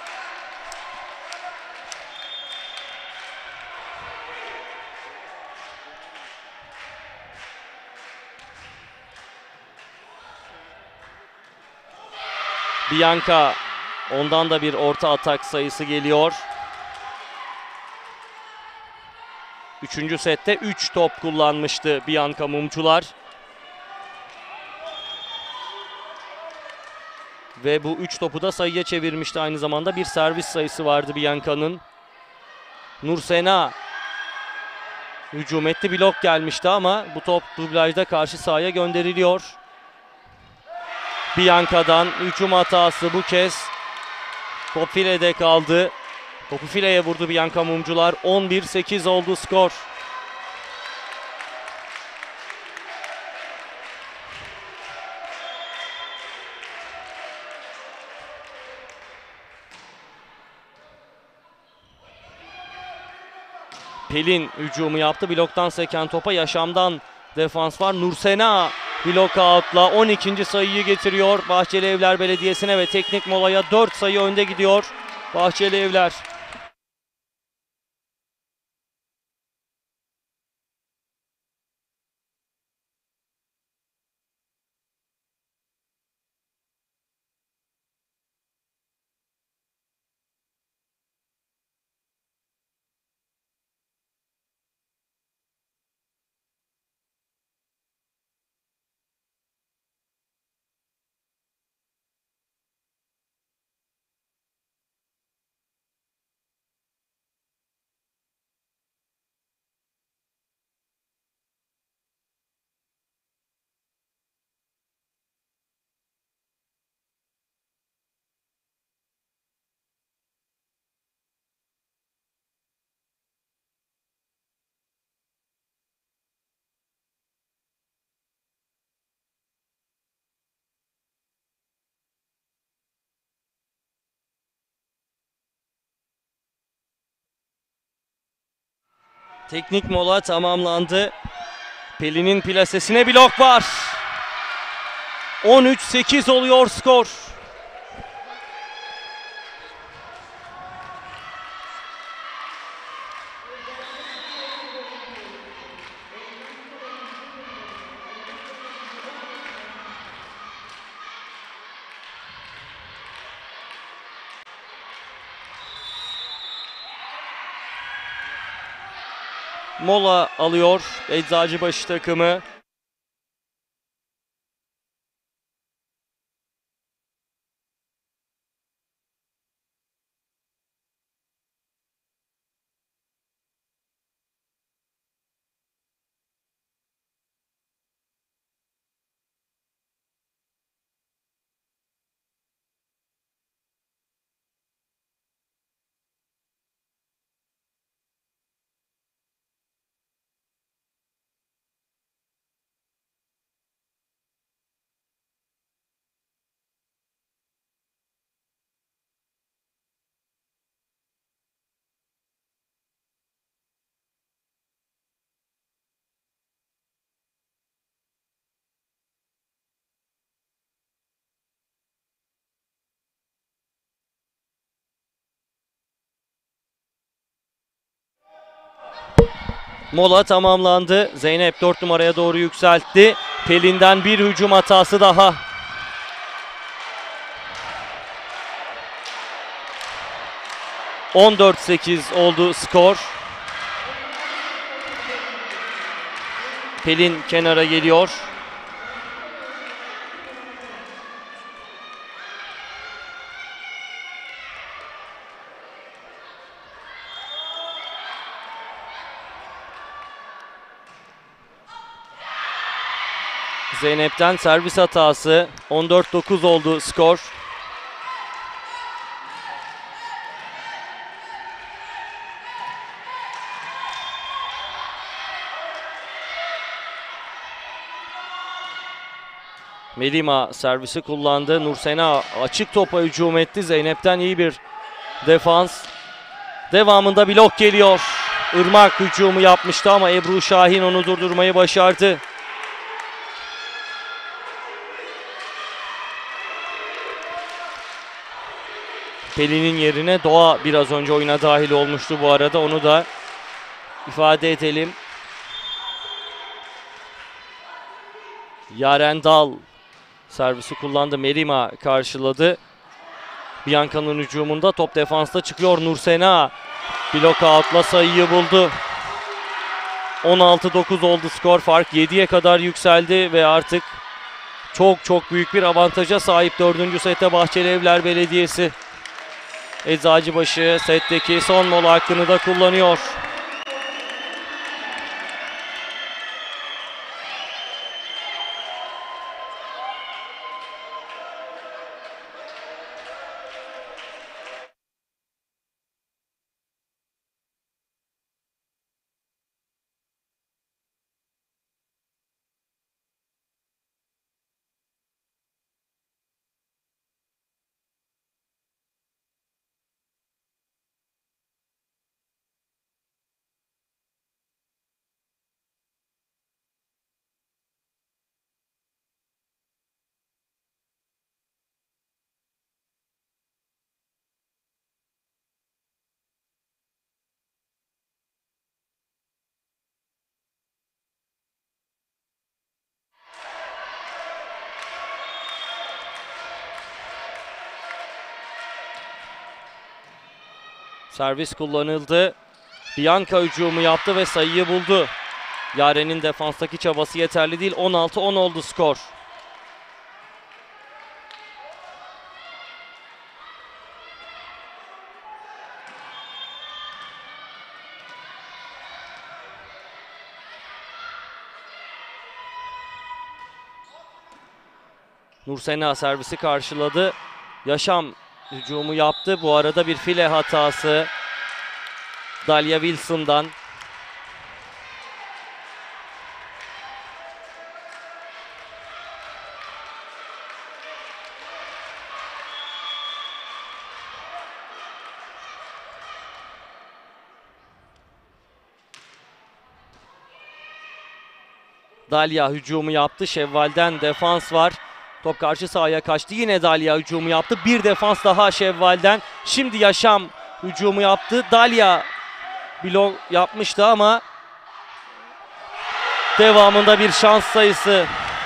Bianca, ondan da bir orta atak sayısı geliyor. Üçüncü sette üç top kullanmıştı Bianca Mumcular. Ve bu üç topu da sayıya çevirmişti. Aynı zamanda bir servis sayısı vardı Bianca'nın. Nursena hücum etti. Blok gelmişti ama bu top dublajda karşı sahaya gönderiliyor. Bianca'dan hücum hatası bu kez. Top filede kaldı. Topu fileye vurdu Bianca Mumcular. on bir sekiz oldu skor. Pelin hücumu yaptı. Bloktan seken topa Yaşam'dan defans var. Nursena blok out'la on ikinci sayıyı getiriyor Bahçelievler Belediyesi'ne ve teknik molaya dört sayı önde gidiyor Bahçelievler. Teknik mola tamamlandı. Pelin'in plasesine blok var. on üç sekiz oluyor skor. Mola alıyor Eczacıbaşı takımı. Mola tamamlandı. Zeynep dört numaraya doğru yükseltti. Pelin'den bir hücum hatası daha. on dört sekiz oldu skor. Pelin kenara geliyor. Zeynep'ten servis hatası. on dört dokuz oldu skor. Melima servisi kullandı. Nursena açık topa hücum etti. Zeynep'ten iyi bir defans. Devamında blok geliyor. Irmak hücumu yapmıştı ama Ebru Şahin onu durdurmayı başardı. Pelin'in yerine Doğa biraz önce oyuna dahil olmuştu bu arada. Onu da ifade edelim. Yaren Dal servisi kullandı. Merima karşıladı. Bianca'nın hücumunda top defansta çıkıyor. Nursena blok out'la sayıyı buldu. on altı dokuz oldu skor. Fark yediye kadar yükseldi ve artık çok çok büyük bir avantaja sahip dördüncü sette Bahçelievler Belediyesi. Eczacıbaşı setteki son mola hakkını da kullanıyor. Servis kullanıldı. Bianca hücumu yaptı ve sayıyı buldu. Yaren'in defanstaki çabası yeterli değil. on altı on oldu skor. Nursena servisi karşıladı. Yaşam hücumu yaptı. Bu arada bir file hatası Dalia Wilson'dan. Dalia hücumu yaptı. Şevval'den defans var. Top karşı sahaya kaçtı. Yine Dalia hücumu yaptı. Bir defans daha Şevval'den. Şimdi Yaşam hücumu yaptı. Dalia blok yapmıştı ama devamında bir şans sayısı.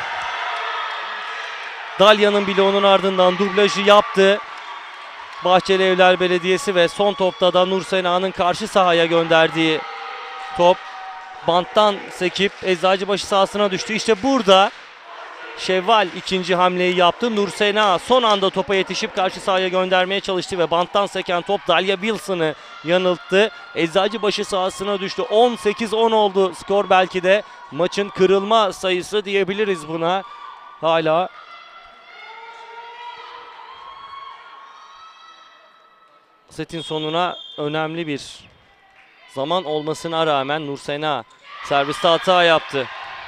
Dalia'nın bloğunun ardından dublajı yaptı Bahçelievler Belediyesi ve son topta da Nursena'nın karşı sahaya gönderdiği top banttan sekip Eczacıbaşı sahasına düştü. İşte burada Şevval ikinci hamleyi yaptı. Nursena son anda topa yetişip karşı sahaya göndermeye çalıştı ve banttan seken top Dalia Wilson'ı yanılttı. Eczacıbaşı sahasına düştü. on sekiz on oldu skor, belki de maçın kırılma sayısı diyebiliriz buna. Hala setin sonuna önemli bir zaman olmasına rağmen Nursena serviste hata yaptı.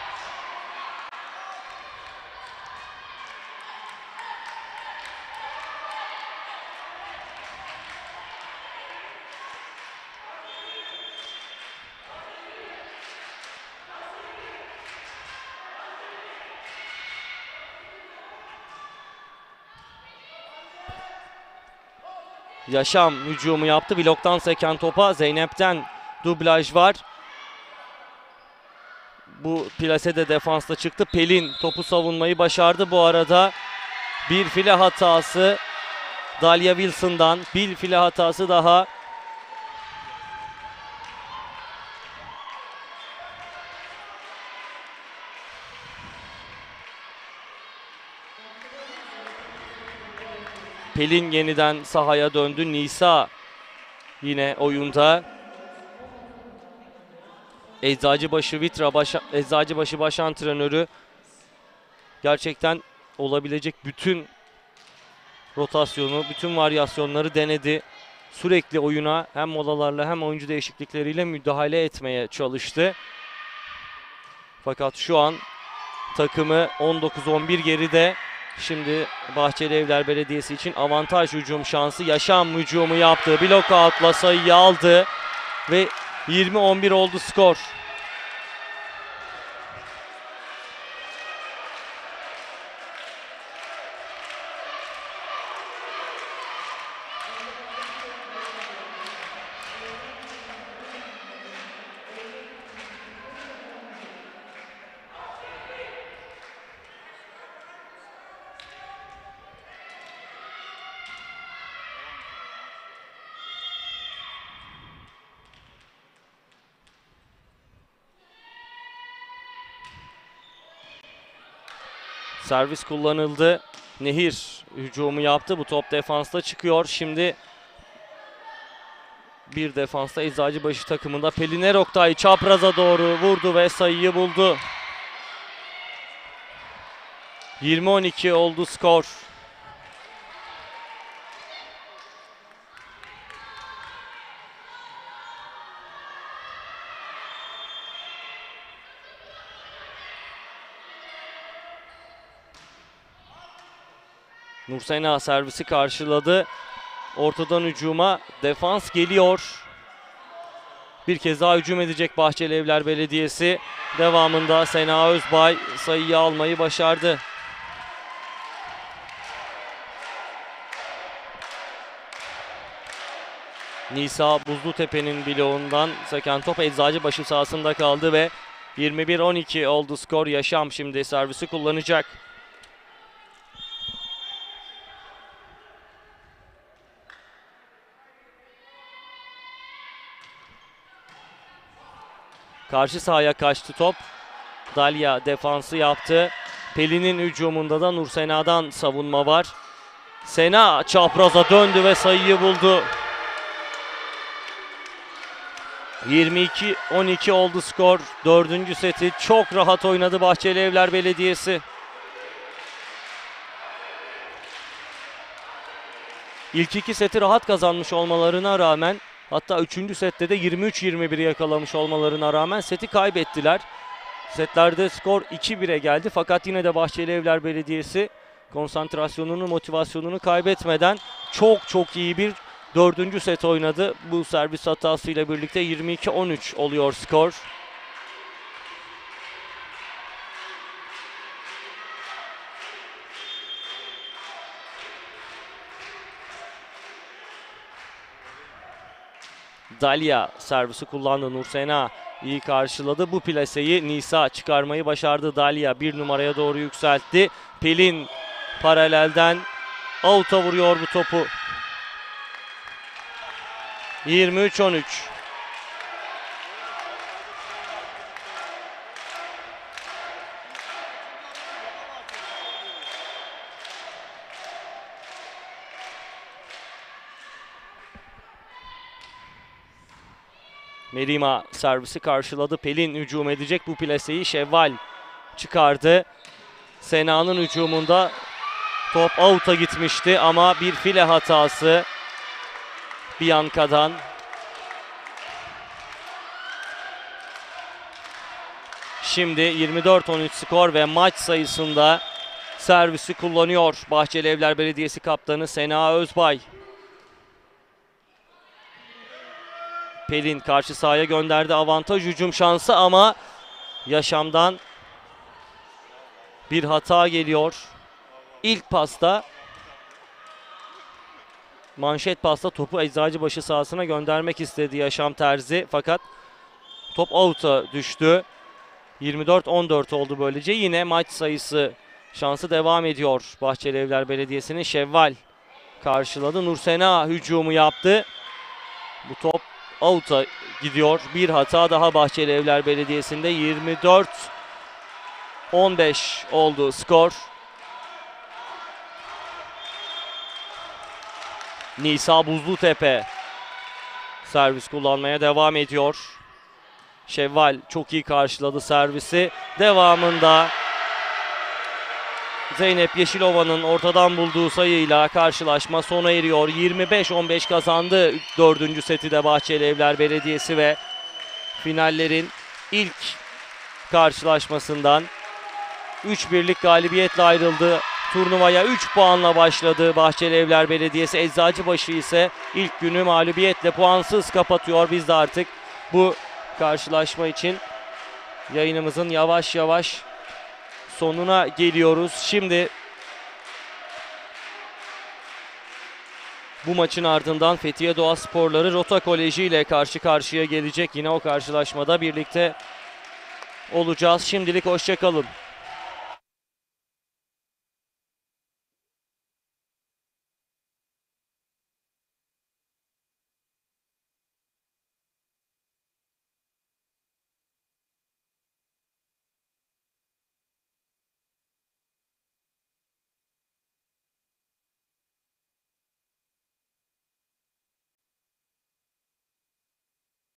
Yaşam hücumu yaptı. Bloktan seken topa Zeynep'ten dublaj var. Bu plase de defansta çıktı. Pelin topu savunmayı başardı. Bu arada bir file hatası Dalia Wilson'dan. Bir file hatası daha. Pelin yeniden sahaya döndü. Nisa yine oyunda. Eczacıbaşı Vitra baş, Eczacıbaşı baş antrenörü gerçekten olabilecek bütün rotasyonu, bütün varyasyonları denedi. Sürekli oyuna hem molalarla hem oyuncu değişiklikleriyle müdahale etmeye çalıştı. Fakat şu an takımı on dokuz on bir geride. Şimdi Bahçelievler Belediyesi için avantaj hücum şansı. Yaşam hücumu yaptı. Blok out'la sayıyı aldı ve yirmi on bir oldu skor. Servis kullanıldı. Nehir hücumu yaptı. Bu top defansta çıkıyor. Şimdi bir defansta Eczacıbaşı takımında Pelin Oktay çapraza doğru vurdu ve sayıyı buldu. yirmi on iki oldu skor. Nursena servisi karşıladı. Ortadan hücuma defans geliyor. Bir kez daha hücum edecek Bahçelievler Belediyesi. Devamında Sena Özbay sayıyı almayı başardı. Nisa Buzlutepe'nin bloğundan seken top Eczacıbaşı sahasında kaldı ve yirmi bir on iki oldu skor. Yaşam şimdi servisi kullanacak. Karşı sahaya kaçtı top. Dalia defansı yaptı. Pelin'in hücumunda da Nur Sena'dan savunma var. Sena çapraza döndü ve sayıyı buldu. yirmi iki on iki oldu skor. Dördüncü seti çok rahat oynadı Bahçelievler Belediyesi. İlk iki seti rahat kazanmış olmalarına rağmen, hatta üçüncü sette de yirmi üç yirmi bir yakalamış olmalarına rağmen seti kaybettiler. Setlerde skor iki bire geldi fakat yine de Bahçelievler Belediyesi konsantrasyonunu, motivasyonunu kaybetmeden çok çok iyi bir dördüncü set oynadı. Bu servis hatasıyla birlikte yirmi iki on üç oluyor skor. Dalia servisi kullandı. Nursena iyi karşıladı. Bu plaseyi Nisa çıkarmayı başardı. Dalia bir numaraya doğru yükseltti. Pelin paralelden out'a vuruyor bu topu. yirmi üç on üç. Merima servisi karşıladı. Pelin hücum edecek. Bu plaseyi Şevval çıkardı. Sena'nın hücumunda top out'a gitmişti ama bir file hatası Bianca'dan. Şimdi yirmi dört on üç skor ve maç sayısında servisi kullanıyor Bahçelievler Belediyesi kaptanı Sena Özbay. Pelin karşı sahaya gönderdi, avantaj hücum şansı ama Yaşam'dan bir hata geliyor. İlk pasta, manşet pasta topu Eczacıbaşı sahasına göndermek istedi Yaşam Terzi fakat top out'a düştü. yirmi dört on dört oldu böylece. Yine maç sayısı şansı devam ediyor. Bahçelievler Belediyesi'nin Şevval karşıladı. Nursena hücumu yaptı. Bu top out'a gidiyor. Bir hata daha Bahçelievler Belediyesi'nde. yirmi dört on beş oldu skor. Nisa Buzlutepe servis kullanmaya devam ediyor. Şevval çok iyi karşıladı servisi. Devamında Zeynep Yeşilova'nın ortadan bulduğu sayıyla karşılaşma sona eriyor. yirmi beş on beş kazandı dördüncü seti de Bahçelievler Belediyesi ve finallerin ilk karşılaşmasından üç birlik galibiyetle ayrıldı. Turnuvaya üç puanla başladı Bahçelievler Belediyesi. Eczacıbaşı ise ilk günü mağlubiyetle puansız kapatıyor. Biz de artık bu karşılaşma için yayınımızın yavaş yavaş sonuna geliyoruz. Şimdi bu maçın ardından Fethiye Doğa Sporları Rota Koleji ile karşı karşıya gelecek. Yine o karşılaşmada birlikte olacağız. Şimdilik hoşça kalın.